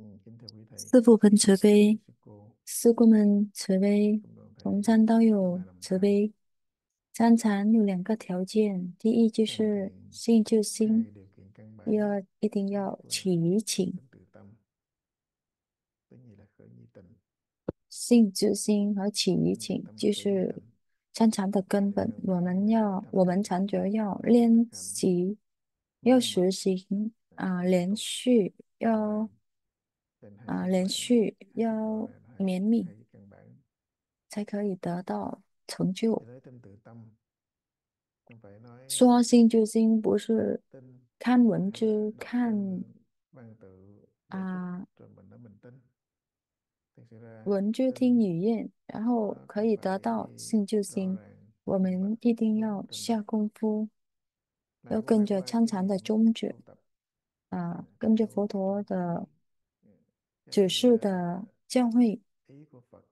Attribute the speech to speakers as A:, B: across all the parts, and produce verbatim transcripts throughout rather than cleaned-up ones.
A: Ừ, kính thưa quý thầy,
B: 师父很慈
A: kính thưa
B: 悲，
A: sư cô,
B: 师姑们慈悲，
A: cùng đoàn thể
B: 同参道友
A: chúng làm
B: 慈
A: thầy.
B: 悲。参禅有两个条件，第一就
A: Hoàn
B: 是
A: thiện
B: 信就心，
A: hai điều kiện căn
B: 第
A: bản.
B: 二一定
A: Thứ
B: 要
A: nhất là
B: 起于请。
A: tính từ tâm, thứ nhì là khởi nhi tình.
B: 信之心和起于
A: Tính từ
B: 请
A: tâm
B: 就
A: khởi nhi
B: 是
A: tình.
B: 参禅的根
A: Cho
B: 本。
A: nên
B: 我
A: phải
B: 们
A: à,
B: 要，
A: tham
B: 我们
A: thiền
B: 禅者要
A: và phải thực
B: 练
A: hành
B: 习，要
A: nghiêm mật
B: 实行
A: à,
B: 啊，
A: liên
B: 连
A: tục
B: 续，
A: đều đặn
B: 要
A: trên hai
B: 啊，
A: chiếc
B: 连
A: vẽ.
B: 续，
A: Hai chiếc rõ
B: 要
A: này là hai,
B: 绵密，
A: hai chiếc căn bản.
B: 才可以得到成就。
A: Cho tới tính từ tâm, không phải nói
B: 说心就心，不是
A: tin
B: 看文
A: hay là
B: 字、
A: đọc
B: 看
A: kinh văn tự để thích
B: 啊
A: rồi mình nói mình tin. Thực sự ra
B: 文字、听
A: tin
B: 语言，然后
A: nó
B: 可
A: cũng
B: 以得
A: phải
B: 到心就
A: rõ
B: 心。
A: ràng,
B: 我
A: minh bạch,
B: 们一定
A: đúng
B: 要
A: trình
B: 下
A: tự.
B: 功夫，要
A: Nào cũng
B: 跟
A: phải
B: 着
A: qua
B: 参
A: cái
B: 禅的
A: nghiệm
B: 宗旨
A: tu tập,
B: 啊，
A: à,
B: 跟着
A: theo
B: 佛
A: cái
B: 陀
A: tôn chỉ,
B: 的
A: ừ,
B: 指
A: cái
B: 示
A: à,
B: 的教诲，
A: ý của Phật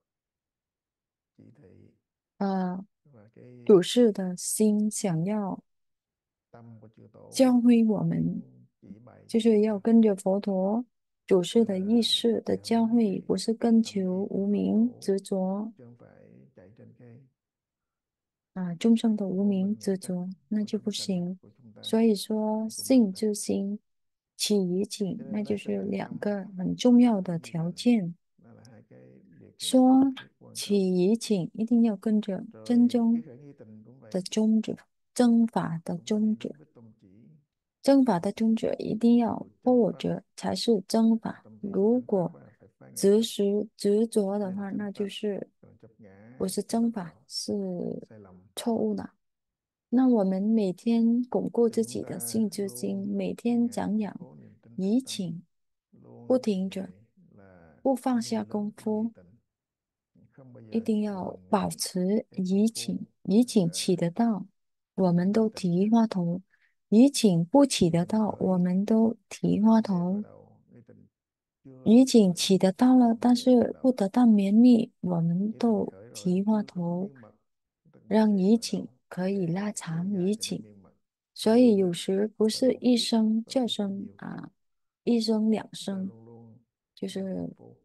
A: chỉ thị
B: 呃，
A: và cái
B: 主事的心想要
A: tâm của chư tổ
B: 教诲我们，
A: muốn chỉ bày
B: 就
A: cho
B: 是
A: chúng
B: 要
A: sanh.
B: 跟着佛陀主
A: Cho
B: 事的
A: nên
B: 意
A: là
B: 识的
A: phải
B: 教
A: hướng
B: 诲，
A: cái
B: 不是跟
A: tâm
B: 求
A: trí của
B: 无
A: Phật
B: 名
A: tổ
B: 执着。
A: chứ không phải chạy trên cái
B: 啊，众生的无
A: của
B: 名
A: mình
B: 执
A: chấp
B: 着，那
A: của
B: 就不
A: chúng sanh
B: 行。
A: của chúng ta
B: 所以说，
A: hay của mình
B: 信
A: đó.
B: 之心，起于景，
A: Cho
B: 那
A: nên
B: 就
A: lấy tình
B: 是
A: từ
B: 两
A: tâm
B: 个很重要
A: cũng
B: 的
A: như là
B: 条件。
A: nó là hai cái điều kiện
B: 说
A: cần thiết quan
B: 起
A: trọng.
B: 于景，一定要跟着真
A: Rồi cái
B: 宗
A: khởi nghi tình cũng
B: 的
A: vậy,
B: 宗旨，正法的
A: cũng phải đi
B: 宗旨。
A: đúng cái tôn chỉ
B: 正法的宗旨一定要
A: của chánh
B: 破
A: pháp.
B: 着才是正
A: Còn
B: 法。
A: tôn chỉ của
B: 如
A: chánh pháp
B: 果
A: là phải phá ngã
B: 执
A: chấp,
B: 实执着的
A: đây là
B: 话，
A: chánh
B: 那就
A: pháp.
B: 是
A: Còn chấp ngã
B: 不是
A: thì là
B: 正法，
A: đạo,
B: 是
A: sai lầm.
B: 错误的。那我们每天巩固
A: Thì
B: 自
A: chúng
B: 己的
A: ta
B: 信之心，
A: luôn
B: 每
A: hàng
B: 天
A: ngày
B: 长
A: củng
B: 养
A: cố niềm tin từ
B: 怡
A: tâm,
B: 情，不
A: luôn
B: 停
A: hàng
B: 着，
A: ngày là
B: 不放下
A: nuôi
B: 功
A: lớn cái nghi
B: 夫，
A: tình, không bao
B: 一
A: giờ
B: 定要
A: ngừng
B: 保
A: nghỉ
B: 持
A: cái
B: 怡
A: công
B: 情。
A: phu
B: 怡情
A: à,
B: 起得到，我
A: thực
B: 们
A: hành nghi
B: 都
A: tình.
B: 提花头；怡情不起得
A: Nghi tình
B: 到，我
A: khởi
B: 们都提
A: là
B: 花
A: đề khởi
B: 头。
A: đầu, nghi tình chưa
B: 怡情
A: khởi
B: 起得到了，
A: cũng
B: 但
A: đề khởi
B: 是不
A: đầu.
B: 得到绵密，我们
A: Nghi tình
B: 都
A: khởi rồi
B: 提花
A: chưa có
B: 头，
A: miên mật, tức là
B: 让
A: đề
B: 怡
A: khởi
B: 情
A: đầu
B: 可以
A: để
B: 拉
A: kéo
B: 长怡
A: dài cho nó
B: 情。
A: miên mật.
B: 所
A: Cho
B: 以
A: nên
B: 有
A: á,
B: 时不
A: phải
B: 是
A: một
B: 一
A: kiếp
B: 生
A: và
B: 这
A: phải
B: 生
A: nhiều kiếp.
B: 啊，一生两
A: Chúng ta
B: 生，
A: luôn luôn
B: 就
A: hàng
B: 是
A: công phu,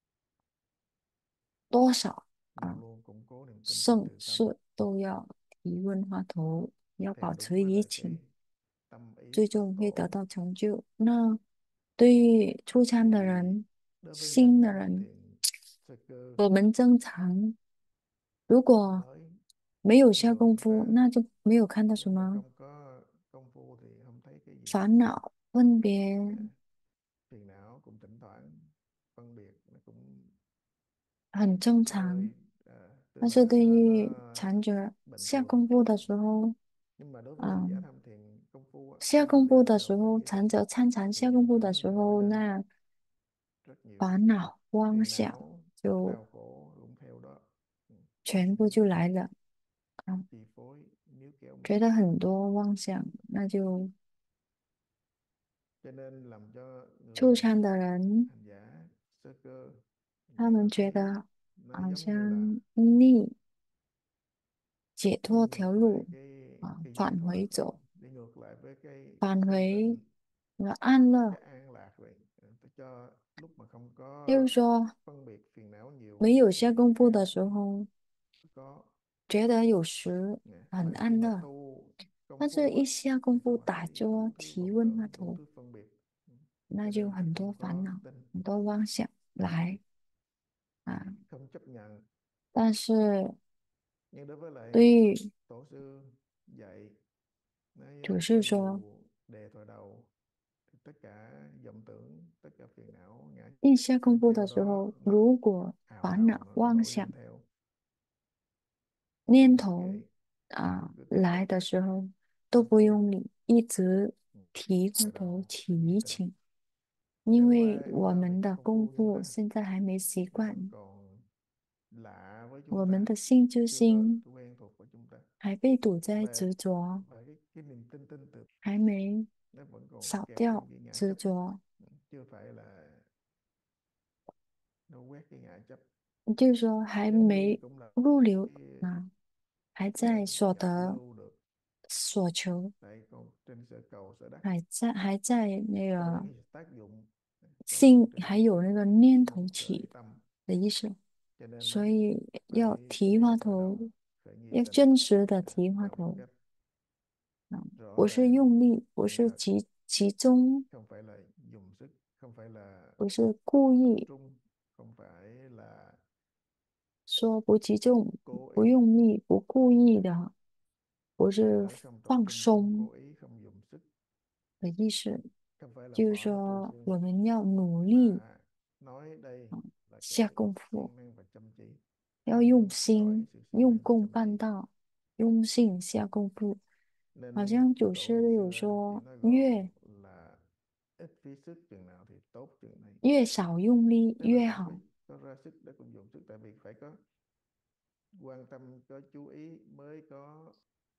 B: 多少啊
A: luôn luôn củng cố niềm tin tính
B: 盛
A: từ tâm.
B: 世都要提问花头，要
A: Theo
B: 保持
A: đúng với
B: 怡
A: lại cái
B: 情，
A: tâm ý
B: 最
A: Phật
B: 终会得
A: tổ.
B: 到成就。那对于初参的
A: Thì
B: 人、
A: đối với
B: 新
A: hàng
B: 的
A: tham
B: 人，
A: thiền sơ cơ
B: 我们增长，如果
A: mới
B: 没有下
A: thường
B: 功
A: chúng
B: 夫，
A: ta
B: 那就没有看到什
A: nếu mà
B: 么
A: không có công phu thì không thấy cái gì.
B: 烦恼、分
A: À,
B: 别，
A: phiền não cũng thỉnh thoảng phân biệt nó cũng
B: 很正常。
A: hơi à, tức
B: 但是
A: là
B: 对
A: nó
B: 于
A: nó
B: 禅者
A: bình
B: 下
A: thường.
B: 功夫的时候，
A: Nhưng mà đối với hành
B: 啊、
A: giả tham thiền công phu á,
B: 下
A: khi mà
B: 功
A: đề
B: 夫
A: khởi
B: 的时
A: đầu khởi
B: 候，
A: nghi
B: 禅
A: tình
B: 者参禅
A: thì
B: 下功
A: chúng
B: 夫
A: ta
B: 的
A: mới
B: 时
A: gỡ
B: 候，
A: ra
B: 那
A: rất nhiều
B: 烦恼、妄
A: phiền
B: 想
A: não,
B: 就
A: đau khổ cũng theo đó. Ừ,
B: 全部就来了。啊，
A: chi phối níu kéo mình.
B: 觉得很多妄想，那就
A: Cho nên làm cho
B: 初
A: người
B: 参的人，
A: hành giả sơ cơ
B: 他
A: người
B: 们
A: ta
B: 觉
A: thấy
B: 得
A: nó
B: 好
A: giống như là
B: 像逆解脱
A: đi
B: 条
A: ngược lại
B: 路
A: cái
B: 啊，
A: cái giải
B: 返
A: thoát
B: 回
A: vậy,
B: 走，
A: đi ngược lại với cái
B: 返
A: thanh
B: 回
A: tịnh,
B: 了安乐。
A: cái an lạc vậy. Ờ, Tôi cho lúc mà không
B: 就是
A: có
B: 说，
A: phân biệt phiền não nhiều
B: 没
A: á,
B: 有
A: thì
B: 下功夫
A: an
B: 的
A: lạc
B: 时候，
A: có.
B: 觉得有时
A: Nè,
B: 很
A: mà khi
B: 安
A: mà
B: 乐，
A: tu
B: 但
A: công
B: 是
A: phu á,
B: 一下
A: thì
B: 功夫
A: sao mà
B: 打
A: thấy
B: 坐
A: đủ thứ
B: 提
A: vọng
B: 问话
A: tưởng, đủ
B: 头，
A: thứ phân biệt. Ừ,
B: 那
A: cho
B: 就
A: nên
B: 很多
A: không
B: 烦
A: có
B: 恼，
A: tin,
B: 很多妄想来啊。
A: không chấp nhận.
B: 但是
A: Nhưng đối với lại
B: 对于
A: tổ sư dạy, nói
B: 主
A: á,
B: 事
A: cho
B: 说，
A: dù đề thoại đầu thì tất cả vọng tưởng, tất cả phiền não ngã
B: 一下功
A: cũng
B: 夫的
A: theo
B: 时
A: đó,
B: 候，
A: nó
B: 如果
A: ào
B: 烦
A: ào
B: 恼、
A: nó
B: 妄
A: nổi
B: 想、
A: lên theo.
B: 念
A: Không có
B: 头
A: kệ,
B: 啊
A: mình cứ tiếp tục
B: 来的时候，都
A: công
B: 不
A: phu.
B: 用理，一直
A: Ừ,
B: 提话
A: khởi
B: 头、
A: đầu
B: 起
A: nghi
B: 疑
A: tình.
B: 情，因
A: Nếu
B: 为
A: ai
B: 我
A: vào được
B: 们的
A: công
B: 功
A: phu chúng
B: 夫
A: ta
B: 现在还没习
A: thì vẫn
B: 惯，
A: còn lạ với
B: 我
A: chúng
B: 们
A: ta,
B: 的心之
A: chưa có
B: 心
A: quen thuộc với chúng ta.
B: 还被堵在
A: Và
B: 执着，
A: và cái cái niềm tin tin từ
B: 还没
A: nó vẫn còn
B: 扫
A: kẹt
B: 掉
A: trong cái ngã
B: 执
A: chấp.
B: 着。
A: Ừ, chưa phải là nó quét cái ngã chấp.
B: 就是说还
A: Cái ni
B: 没
A: cũng là
B: 入流
A: cái
B: 啊，还在所
A: nhập
B: 得、
A: lưu được,
B: 所求，
A: tại còn trên sở cầu sở đắc.
B: 还在还在那
A: Cho
B: 个
A: đến khi tác dụng có một
B: 心
A: cái
B: 还有那个念头
A: ngọn khởi
B: 起
A: tâm.
B: 的意思，
A: Cho nên á,
B: 所以要
A: phải
B: 提
A: ngay
B: 话
A: từ
B: 头，
A: đầu khởi nghi
B: 要
A: tình
B: 真实的
A: à,
B: 提话
A: và một
B: 头，
A: cách
B: 啊，
A: rõ
B: 不是
A: ràng,
B: 用力，不
A: chân
B: 是
A: thật,
B: 集集中，
A: không phải là dùng sức, không phải là
B: 不是故
A: tập
B: 意
A: trung, không phải là
B: 说不集中，
A: cố
B: 不
A: ý,
B: 用力，不故意的，不
A: không
B: 是
A: phải không tập
B: 放
A: trung, không
B: 松
A: cố ý, không dùng sức,
B: 的意思，
A: không phải là
B: 就是
A: bỏ hết công
B: 说
A: phu,
B: 我们要努力
A: mà nói đây
B: 啊
A: là
B: 下
A: cái
B: 功夫。
A: siêng năng và chăm chỉ,
B: 要
A: siêng
B: 用
A: năng gọi
B: 心、
A: sự siêng
B: 用
A: năng và
B: 功
A: chăm
B: 办
A: chỉ.
B: 到，用心下功夫。好
A: Nên
B: 像祖
A: tổ
B: 师
A: ngày
B: 都有
A: xưa thì
B: 说，
A: nói gọn
B: 越
A: là ít phí sức chừng nào thì tốt chừng này.
B: 越少用力
A: Tức là
B: 越
A: không có
B: 好。
A: có ra sức để cũng dùng sức, tại vì phải có quan tâm, có chú ý mới có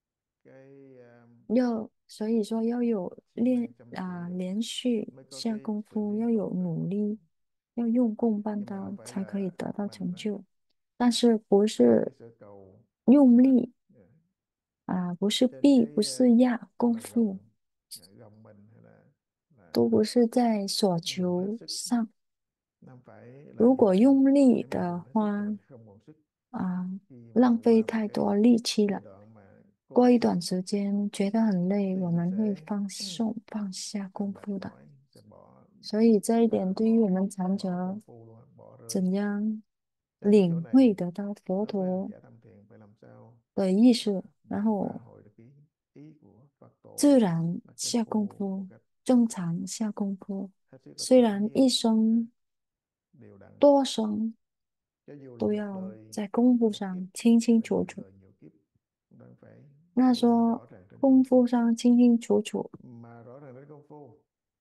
A: cái uh,
B: 要所以说要有
A: siêng
B: 练
A: năng chăm chỉ
B: 啊、
A: được,
B: 连续
A: mới có
B: 下
A: cái
B: 功
A: xử
B: 夫，
A: lý
B: 要有
A: tốt được.
B: 努力，要用功办
A: Nhưng mà
B: 到，
A: không phải
B: 才可以
A: là
B: 得到
A: mình
B: 成
A: á,
B: 就。但是不
A: trên
B: 是
A: cái sở cầu
B: 用
A: vật,
B: 力
A: yeah,
B: 啊、不是
A: trên
B: 逼，不
A: cái
B: 是
A: uh,
B: 压功
A: mà
B: 夫，
A: gồng yeah, gồng mình hay là là
B: 都不是在所
A: dùng hết
B: 求
A: sức,
B: 上。
A: không phải là
B: 如果
A: dùng,
B: 用力
A: nếu mà
B: 的
A: dùng hết sức
B: 话，
A: rồi thì không còn sức.
B: 啊、
A: Khi mà
B: 浪费
A: qua một
B: 太
A: cái
B: 多力气
A: giai
B: 了。
A: đoạn mà
B: 过
A: quá
B: 一
A: sức
B: 段时间觉得很累，我
A: thì
B: 们会
A: sẽ
B: 放松、放下
A: sẽ
B: 功
A: mệt
B: 夫的。
A: mỏi, sẽ bỏ
B: 所以这一
A: à,
B: 点对于我
A: bỏ
B: 们禅
A: bỏ
B: 者
A: công phu luôn, bỏ rơi.
B: 怎样
A: Nên cái chỗ
B: 领会
A: này
B: 得到佛
A: đối với hành
B: 陀
A: giả tham thiền phải làm sao
B: 的意
A: à,
B: 识，然
A: nhận
B: 后
A: và hồi được cái ý của Phật
B: 自
A: tổ
B: 然
A: là công
B: 下功
A: phu
B: 夫，
A: một cách
B: 正常下功夫。
A: hết sức là
B: 虽
A: tự
B: 然一
A: nhiên, à,
B: 生
A: đều đặn,
B: 多生
A: cho dù là
B: 都
A: một
B: 要
A: đời
B: 在功夫
A: một kiếp
B: 上清
A: hay
B: 清
A: là
B: 楚
A: nhiều
B: 楚。
A: đời nhiều kiếp cũng đang phải
B: 那
A: luôn
B: 说
A: rõ ràng trên
B: 功
A: công phu,
B: 夫上清清楚楚，
A: mà rõ ràng trên công phu,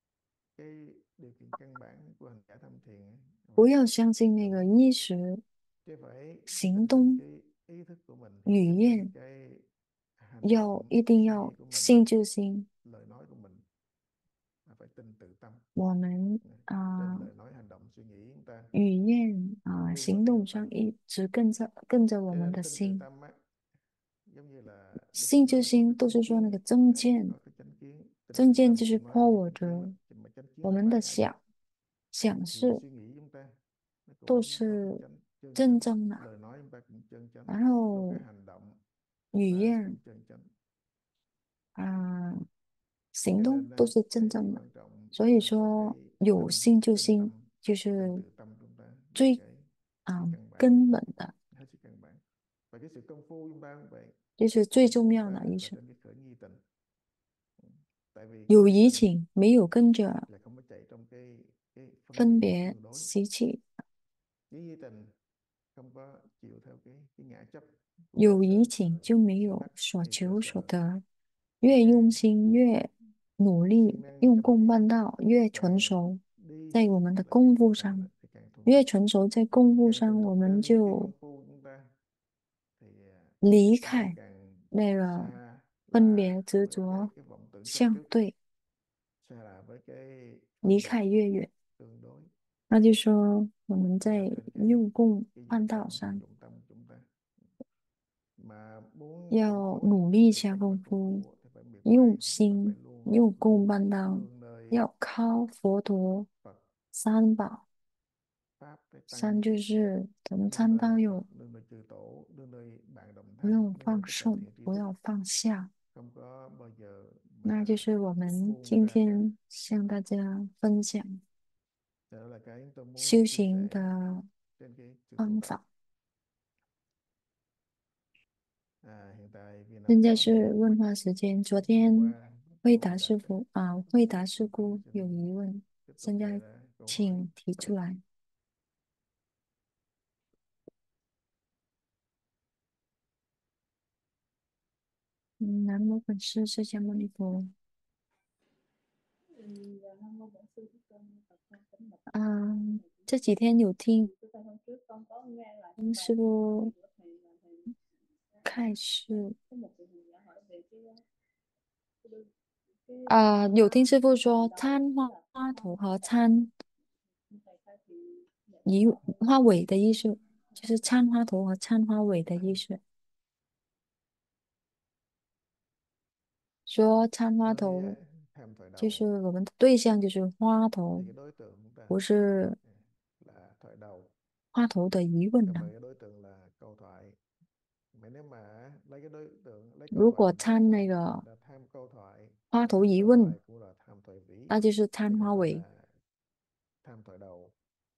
A: cái điều kiện căn bản của hành giả tham thiền ấy,
B: 不
A: phải
B: 要相信那
A: đủ
B: 个
A: phước,
B: 衣食
A: chứ phải
B: 行
A: tin tưởng
B: 动
A: cái ý thức của mình,
B: 语
A: tin tưởng
B: 言，
A: cái hành
B: 要
A: động
B: 一定
A: suy
B: 要
A: nghĩ của mình,
B: 信就行。
A: lời nói của mình, mà phải tin tự tâm.
B: 我们
A: Nè,
B: 啊、
A: trên lời nói hành động suy nghĩ chúng ta
B: 语言啊、
A: luôn luôn có
B: 行
A: cái
B: 动
A: tự tâm.
B: 上一直跟着跟着我
A: Cho
B: 们
A: nên
B: 的
A: tin tự
B: 心，
A: tâm á, giống như là Đức Phật
B: 信
A: nói
B: 就
A: là có
B: 行，
A: cái
B: 都
A: chánh
B: 是说那
A: kiến,
B: 个正
A: đấy,
B: 见，
A: có cái chánh kiến. Tin
B: 正
A: tự
B: 见
A: tâm
B: 就是
A: cũng nói về
B: 破我
A: chánh kiến
B: 执
A: mà, mà chánh
B: 我
A: kiến nó
B: 们的
A: phá ngã chấp,
B: 想想
A: thì
B: 事
A: suy nghĩ chúng ta nó
B: 都
A: cũng có cái
B: 是
A: chánh chân
B: 真
A: chánh,
B: 正的，
A: lời nói chúng ta cũng chân chánh,
B: 然
A: có cái
B: 后
A: hành động
B: 语
A: ta
B: 言
A: cũng chân chánh.
B: 啊、行
A: Cho
B: 动
A: nên á,
B: 都是真
A: cái
B: 正的。
A: quan trọng
B: 所以
A: là có
B: 说
A: cái
B: 有
A: tâm,
B: 信就
A: tinh
B: 信，
A: tâm,
B: 就
A: tin
B: 是
A: tự tâm chúng ta là
B: 最
A: cái
B: 啊、
A: căn bản,
B: 根本的，
A: hết sức căn bản. Và cái sự công phu chúng ta cũng vậy,
B: 就是最
A: công
B: 重
A: phu
B: 要
A: ta
B: 的意
A: là
B: 思。
A: trên cái khởi nghi tình. Ừ. Tại vì
B: 有
A: khởi nghi
B: 移
A: tình
B: 情，没有跟着
A: là không có chạy trong cái cái phân
B: 分
A: biệt
B: 别
A: tương đối.
B: 习气，
A: Khởi nghi tình không có chịu theo cái cái ngã chấp của cái
B: 有
A: sở
B: 移
A: sở
B: 情就没
A: sở
B: 有
A: đắc
B: 所
A: hay sở
B: 求所
A: sở
B: 得。
A: thì
B: 越用
A: càng
B: 心，越努
A: siêng
B: 力，
A: năng
B: 用
A: chăm
B: 功
A: chỉ,
B: 办到，越纯
A: càng
B: 熟。
A: đi
B: 在我们的
A: là càng
B: 功夫
A: càng
B: 上，
A: thì càng thuần
B: 越
A: thục,
B: 纯熟，在功夫
A: càng thuần
B: 上，我
A: thục
B: 们
A: trên cái
B: 就
A: công phu chúng ta thì à,
B: 离
A: mới
B: 开
A: càng
B: 那个
A: xa
B: 分
A: lạ
B: 别执
A: với cái
B: 着，
A: cái vọng tưởng chấp
B: 相
A: trước,
B: 对，
A: xa lạ với cái
B: 离
A: phân biệt
B: 开越远。
A: tương đối.
B: 那就说我们
A: Đó
B: 在
A: là trên cái
B: 用功
A: cái
B: 办
A: dụng
B: 道
A: tâm
B: 上
A: dụng tâm của chúng ta, mà muốn công
B: 要
A: phu ấy
B: 努
A: thực
B: 力
A: sự
B: 下
A: không phải
B: 功
A: công
B: 夫，
A: phu thì phải miệt
B: 用
A: mài, mà
B: 心
A: phải luôn
B: 用功办道，
A: nương nơi
B: 要靠佛陀
A: Phật,
B: 三宝。
A: pháp, cái
B: 三
A: tăng,
B: 就是同
A: nương
B: 参
A: nơi
B: 道
A: Phật,
B: 友，
A: nương nơi chư tổ, nương nơi bạn đồng
B: 不
A: thanh,
B: 用
A: nương nơi
B: 放
A: tất cả
B: 送，
A: thiện tri
B: 不
A: thức,
B: 要放下。
A: không có bao giờ
B: 那
A: mà
B: 就是我们
A: buông
B: 今
A: ra cả.
B: 天向大家分享
A: Đó là cái tôi muốn
B: 修
A: chia
B: 行
A: sẻ
B: 的
A: trên cái sự tu
B: 方
A: tập.
B: 法。
A: À, hiện tại vì nào
B: 现在
A: có
B: 是问话时间。昨
A: tuần
B: 天
A: qua
B: 惠
A: câu
B: 达
A: hỏi đáp
B: 师
A: đấy,
B: 傅啊，惠达师
A: thì
B: 姑
A: xin
B: 有疑问，
A: tiếp tục
B: 现
A: đề
B: 在
A: ra câu hỏi.
B: 请提出来。嗯，南无本师释迦牟尼佛。啊，这几天有听师傅开示啊，有听师傅说参花花头和参移花尾的意思，就是参花头和参花尾的意思。说参花
A: Nói
B: 头
A: uh, tham thời
B: 就
A: đầu
B: 是我们的对象就是花头，
A: thì cái đối tượng chúng ta
B: 不是
A: là thoại đầu,
B: 花头的疑问
A: không
B: 呢。
A: phải cái đối tượng là câu thoại. Mà nếu mà lấy cái đối tượng lấy câu
B: 如
A: thoại
B: 果
A: làm đối
B: 掺那
A: tượng
B: 个
A: là tham câu thoại,
B: 花
A: mà
B: 头
A: tham
B: 疑
A: câu
B: 问，
A: thoại cũng là tham thoại vĩ,
B: 那就是掺
A: cho
B: 花
A: nên
B: 尾。
A: là tham thoại đầu.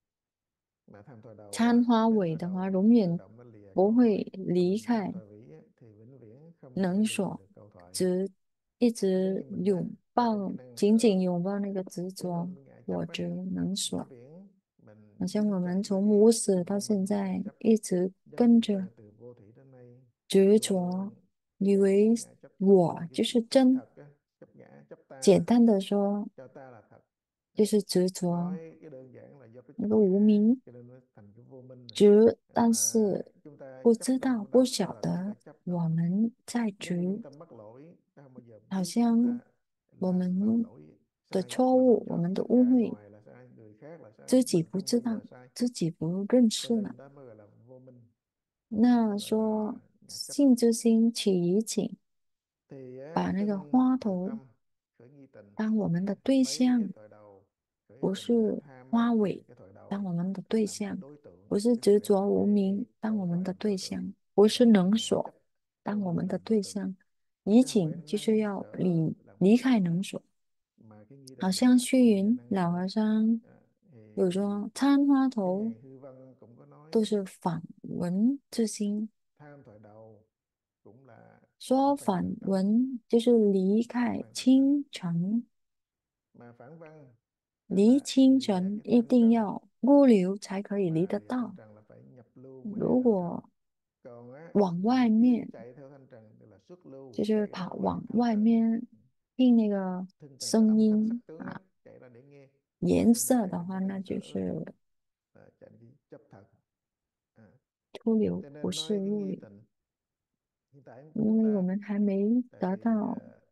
A: Mà tham thoại đầu á,
B: 掺花
A: nếu
B: 尾
A: thoại
B: 的话，
A: đầu
B: 永
A: tự
B: 远
A: động nó lìa
B: 不
A: câu
B: 会
A: thoại,
B: 离
A: còn tham
B: 开
A: thoại vĩ á, thì vĩnh viễn không thể
B: 能
A: lìa
B: 所，
A: được câu thoại.
B: 执一
A: Nếu
B: 直
A: như mình á,
B: 拥
A: có cái kỹ
B: 抱，
A: năng
B: 紧紧
A: sở
B: 拥抱那个执
A: kế
B: 着，
A: bên với ngại chấp
B: 我
A: á,
B: 执能
A: vĩnh
B: 所。
A: viễn mình
B: 好
A: cứ
B: 像我们
A: chạy theo
B: 从
A: cái
B: 无始到
A: vô
B: 现
A: minh với ngại
B: 在
A: chấp,
B: 一直
A: giống như
B: 跟
A: chúng ta
B: 着
A: từ vô thủy đến nay
B: 执
A: luôn
B: 着，
A: luôn
B: 以
A: chạy
B: 为
A: theo ngại chấp,
B: 我
A: vì cái
B: 就是
A: chấp
B: 真。
A: thật á, chấp ngã, chấp ta
B: 简
A: đó,
B: 单的说，
A: cho ta là thật.
B: 就
A: Đấy.
B: 是执着
A: Nói cái đơn giản là do cái
B: 那
A: chấp
B: 个无
A: ngã
B: 明
A: cho nên nó thành cái vô minh này.
B: 执，
A: Đấy,
B: 但
A: mà
B: 是
A: chúng ta
B: 不
A: chấp
B: 知
A: đâu
B: 道
A: cũng
B: 不
A: đâu, đâu
B: 晓
A: là chúng ta
B: 得
A: chấp đâu.
B: 我们在
A: Nếu như
B: 执，
A: chúng ta mắc lỗi, ta không bao giờ
B: 好
A: biết chúng
B: 像
A: ta
B: 我
A: làm làm
B: 们
A: lỗi
B: 的
A: sai,
B: 错
A: mà mặc
B: 误，我
A: cho
B: 们的
A: tất
B: 误
A: cả
B: 会，
A: ngoài là sai, người khác là sai,
B: 自己
A: mình
B: 不
A: không
B: 知
A: bao
B: 道，
A: giờ sai.
B: 自己不认
A: Cho
B: 识了。
A: nên đó mới gọi là vô minh,
B: 那
A: gọi là
B: 说
A: ngã chấp.
B: 性之心起于景，
A: Thì á,
B: 把那个
A: tinh
B: 花
A: từ
B: 头
A: tâm khởi nghi tình,
B: 当我们的对
A: lấy cái
B: 象，
A: thoại đầu khởi nghi
B: 不
A: tình, để
B: 是
A: tham á,
B: 花
A: thì
B: 尾
A: cái thoại
B: 当
A: đầu
B: 我们的对
A: làm cái
B: 象，
A: đối tượng,
B: 不是
A: chứ không
B: 执
A: phải là
B: 着无
A: cái
B: 明当我
A: câu
B: 们
A: thoại
B: 的
A: làm đối
B: 对
A: tượng,
B: 象，不
A: mà
B: 是
A: là
B: 能
A: ngã
B: 所
A: chấp,
B: 当
A: vô
B: 我们
A: minh
B: 的
A: làm đối
B: 对
A: tượng,
B: 象。移
A: chứ không phải
B: 景就是
A: năng
B: 要
A: sở
B: 离
A: làm
B: 离
A: đối
B: 开
A: tượng.
B: 能所。
A: Mà cái nghi
B: 好
A: định
B: 像
A: á,
B: 虚
A: thì là
B: 云
A: năng
B: 老
A: sở.
B: 和尚
A: À, thì
B: 有说参花
A: cái
B: 头
A: ngài hư vân cũng có nói
B: 都是反闻之心，
A: tham thoại đầu cũng là
B: 说
A: phản văn
B: 反
A: thành tâm,
B: 闻就是离
A: phản
B: 开
A: văn thành tâm.
B: 清晨，
A: Mà phản văn tức
B: 离
A: là
B: 清
A: lìa
B: 晨
A: cái
B: 一
A: thanh
B: 定
A: trần,
B: 要入流才可以离
A: mà
B: 得
A: lìa thanh
B: 到。
A: trần là phải nhập lưu mới lìa
B: 如
A: thanh trần.
B: 果
A: Còn á,
B: 往外
A: mà cứ
B: 面
A: chạy theo thanh trần thì là xuất lưu,
B: 就是跑
A: chạy ra ngoài
B: 往
A: thanh
B: 外
A: trần.
B: 面听那个
A: Thanh trần là
B: 声
A: âm thanh sắc
B: 音
A: tướng á,
B: 啊，
A: chạy ra để nghe,
B: 颜
A: nên mới
B: 色
A: chạy
B: 的
A: trên
B: 话，
A: cái
B: 那
A: năng
B: 就
A: sở,
B: 是
A: à, chạy đi chấp thật. À.
B: 出流，
A: Cho
B: 不
A: nên
B: 是
A: nói cái
B: 入
A: nghi
B: 流。
A: tịnh hiện tại
B: 因
A: chúng
B: 为我
A: ta,
B: 们还没
A: tại
B: 得
A: vì
B: 到
A: à,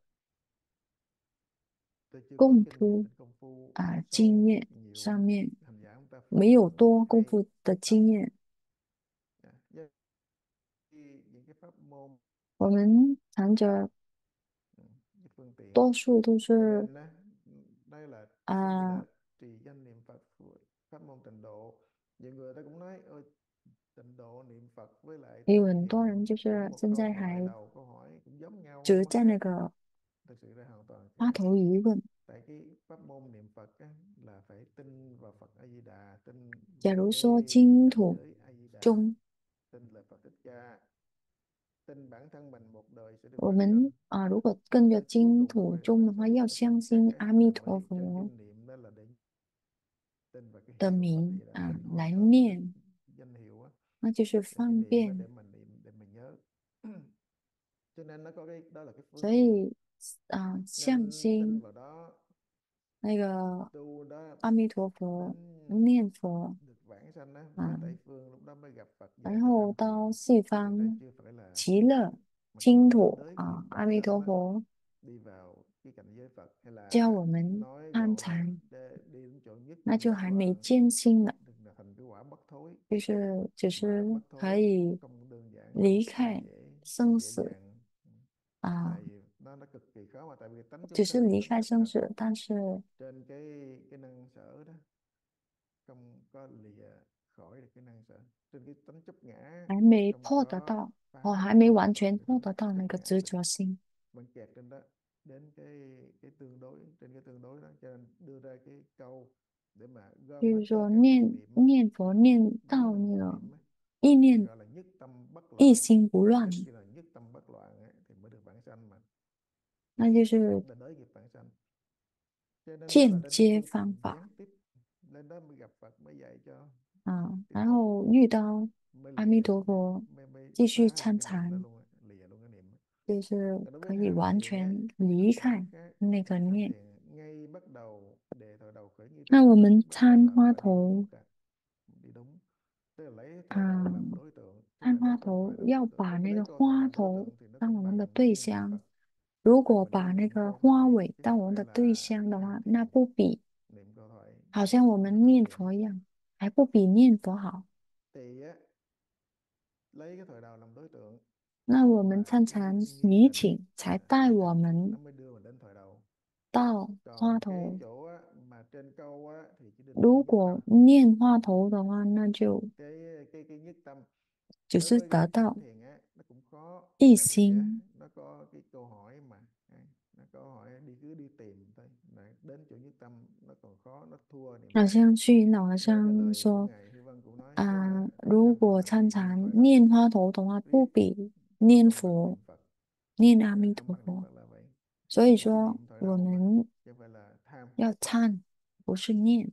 A: tôi chưa có
B: 功
A: kinh nghiệm
B: 夫
A: trên công phu
B: 啊，经
A: số
B: 验
A: nhiều
B: 上面
A: hành giả chúng ta
B: 没
A: phật
B: 有多功
A: hay
B: 夫的
A: tập
B: 经验，
A: à, với những cái pháp môn,
B: 我们藏着
A: ừ, cái phương tiện,
B: 多数都
A: cho
B: 是
A: nên á, đây là giống như
B: 啊，
A: là trì danh niệm Phật, pháp môn tịnh độ. Nhiều người ta cũng nói ôi, tịnh độ niệm Phật với lại
B: 也有
A: tham
B: 很多
A: thiền
B: 人就
A: cũng
B: 是
A: một
B: 现
A: câu
B: 在
A: thoại
B: 还
A: đầu câu hỏi cũng giống nhau,
B: 执
A: không có
B: 在那
A: khác,
B: 个
A: thực sự là hoàn toàn
B: 花
A: khác.
B: 头疑问。
A: Tại cái pháp môn niệm Phật á, là phải tin vào Phật A Di Đà, tin
B: 假
A: vào
B: 如
A: cái
B: 说净
A: cảnh
B: 土
A: giới A Di Đà,
B: 中，
A: tin lời Phật Thích Ca, tin bản thân mình một đời sẽ được
B: 我
A: vãng
B: 们
A: sanh.
B: 啊，如果跟着
A: Tới cuối
B: 净
A: cùng
B: 土
A: phải được
B: 中
A: vãng
B: 的话，
A: sanh,
B: 要
A: và tin
B: 相
A: các
B: 信
A: cái
B: 阿弥陀
A: hỏi trên
B: 佛
A: kinh niệm đó là để tin vào cái
B: 的
A: hiệu của Phật A
B: 名
A: Di Đà,
B: 啊
A: tin hoàn
B: 来
A: toàn vào cái
B: 念，
A: danh hiệu á,
B: 那就是
A: là cái
B: 方
A: niệm đó
B: 便。
A: để mình niệm, để mình nhớ. Cho nên nó có cái đó là cái
B: 所
A: phương tiện,
B: 以啊，相
A: nên tin
B: 信
A: vào đó,
B: 那个
A: tu đó
B: 阿弥陀佛，
A: đến
B: 念佛
A: được vãng sanh á,
B: 啊，
A: tới Tây phương lúc đó mới gặp Phật dạy
B: 然
A: cho
B: 后
A: tham thiền,
B: 到西
A: chứ thực ra
B: 方
A: chưa phải là
B: 极乐
A: mặc
B: 净
A: dù là
B: 土
A: tới cái lúc
B: 啊，阿
A: vãng
B: 弥
A: sanh
B: 陀
A: á,
B: 佛
A: đi vào cái cảnh giới Phật hay
B: 教
A: là
B: 我们
A: nói
B: 参
A: rồi á,
B: 禅，
A: để đi đến chỗ nhất
B: 那
A: tâm
B: 就
A: bất
B: 还没
A: loạn,
B: 见性了，
A: đừng là thành cái quả bất thối.
B: 就是只
A: Mà
B: 是
A: bất
B: 可
A: thối
B: 以
A: không đơn giản,
B: 离
A: không
B: 开
A: dễ, không
B: 生
A: dễ
B: 死
A: dàng. Tại
B: 啊，
A: vì nó nó cực kỳ khó, mà tại vì tánh
B: 只
A: chúng ta
B: 是
A: là
B: 离
A: tánh
B: 开
A: chấp
B: 生
A: thật,
B: 死，但是
A: trên cái cái năng sở đó không có lìa khỏi được cái năng sở, trên cái tánh chấp ngã
B: 还没
A: không
B: 破得
A: có
B: 到，我
A: phá
B: 还没
A: được
B: 完
A: hoàn toàn
B: 全
A: cái
B: 破
A: tánh
B: 得到那
A: chấp
B: 个
A: ngã
B: 执
A: được,
B: 着心，
A: vẫn kẹt trên đó, đến cái cái tương đối, trên cái tương đối đó, cho nên đưa ra cái câu để mà
B: 比
A: gom
B: 如
A: hết tất
B: 说
A: cả các
B: 念
A: niệm á,
B: 念佛念
A: gắn
B: 到
A: thành
B: 那
A: một
B: 个
A: niệm á,
B: 意
A: thì
B: 念
A: gọi là nhất tâm bất
B: 一
A: loạn.
B: 心不乱，
A: Nhất khi là nhất tâm bất loạn á, thì mới được vãng sanh, mà
B: 那就是
A: là đới nghiệp vãng sanh. Cho nên đó là
B: 间
A: đến cái
B: 接
A: phương
B: 方
A: tiện
B: 法
A: gián tiếp, lên đó mới gặp Phật, mới dạy cho
B: 啊，
A: thì
B: 然
A: Phật
B: 后遇到
A: mới
B: 阿弥
A: lìa,
B: 陀佛，
A: mới mới
B: 继续
A: phá được
B: 参
A: cái niệm đó
B: 禅，
A: luôn á, lìa luôn cái niệm á.
B: 就是
A: Còn đối với
B: 可以
A: tham
B: 完
A: thiền á
B: 全离
A: thì nó
B: 开
A: khác.
B: 那个
A: Tham
B: 念。
A: thiền ngay bắt đầu đề thoại đầu khởi nghi
B: 那
A: tình
B: 我
A: á,
B: 们
A: bắt đầu
B: 参
A: là
B: 花
A: phải đi đúng
B: 头
A: tất cả, đi đúng, tức là lấy
B: 啊，
A: thoại đầu làm đối tượng, chứ không
B: 参
A: phải lấy
B: 花
A: câu
B: 头
A: thoại làm đối
B: 要
A: tượng.
B: 把
A: Nếu mà
B: 那
A: lấy
B: 个
A: câu thoại
B: 花
A: làm đối
B: 头
A: tượng thì nó
B: 当我
A: cũng
B: 们的
A: bằng
B: 对
A: khi niệm
B: 象。
A: Phật,
B: 如
A: tại
B: 果
A: mình
B: 把
A: chỉ
B: 那
A: niệm
B: 个
A: câu
B: 花
A: thoại
B: 尾
A: chứ
B: 当
A: không
B: 我们
A: phải
B: 的对
A: là
B: 象的
A: tham
B: 话，那
A: thiền.
B: 不比
A: Niệm câu thoại
B: 好像我
A: không
B: 们
A: phải tham
B: 念
A: thiền.
B: 佛一样，还不比念佛好。
A: Thì á, lấy cái thoại đầu làm đối tượng
B: 那我们
A: và
B: 参
A: cái
B: 禅
A: nghi
B: 仪
A: tình,
B: 请才
A: à,
B: 带
A: nghi
B: 我
A: tình
B: 们
A: nó mới đưa mình đến thoại đầu.
B: 到花
A: Còn cái
B: 头。
A: chỗ á, mà trên câu á, thì chỉ định chữ
B: 如
A: nhất
B: 果
A: tâm.
B: 念花头的话，那就
A: cái cái cái nhất tâm
B: 只
A: đối
B: 是
A: với
B: 得
A: người tham
B: 到
A: thiền á nó cũng khó,
B: 一
A: tại vì á
B: 心，
A: nó có cái câu hỏi mà. Đấy, nó câu hỏi đi cứ đi tìm thôi. Đấy, đến chỗ nhất tâm nó còn khó, nó thua niệm
B: 好
A: Phật.
B: 像虚云老和
A: Nhớ cái
B: 尚
A: lời của
B: 说
A: ngài Hư Vân cũng nói,
B: 啊，
A: nếu mà
B: 如
A: tham thiền
B: 果
A: thành
B: 参
A: tựu đến
B: 禅
A: thoại đầu
B: 念花头的话，不
A: riết
B: 比念
A: không bằng
B: 佛
A: niệm Phật.
B: 念阿
A: Đấy,
B: 弥
A: không
B: 陀
A: bằng niệm
B: 佛。
A: Phật là vậy.
B: 所以
A: Tại vì cái
B: 说，
A: niệm thoại
B: 我
A: đầu mà,
B: 们
A: chứ không phải là tham.
B: 要参，不是念。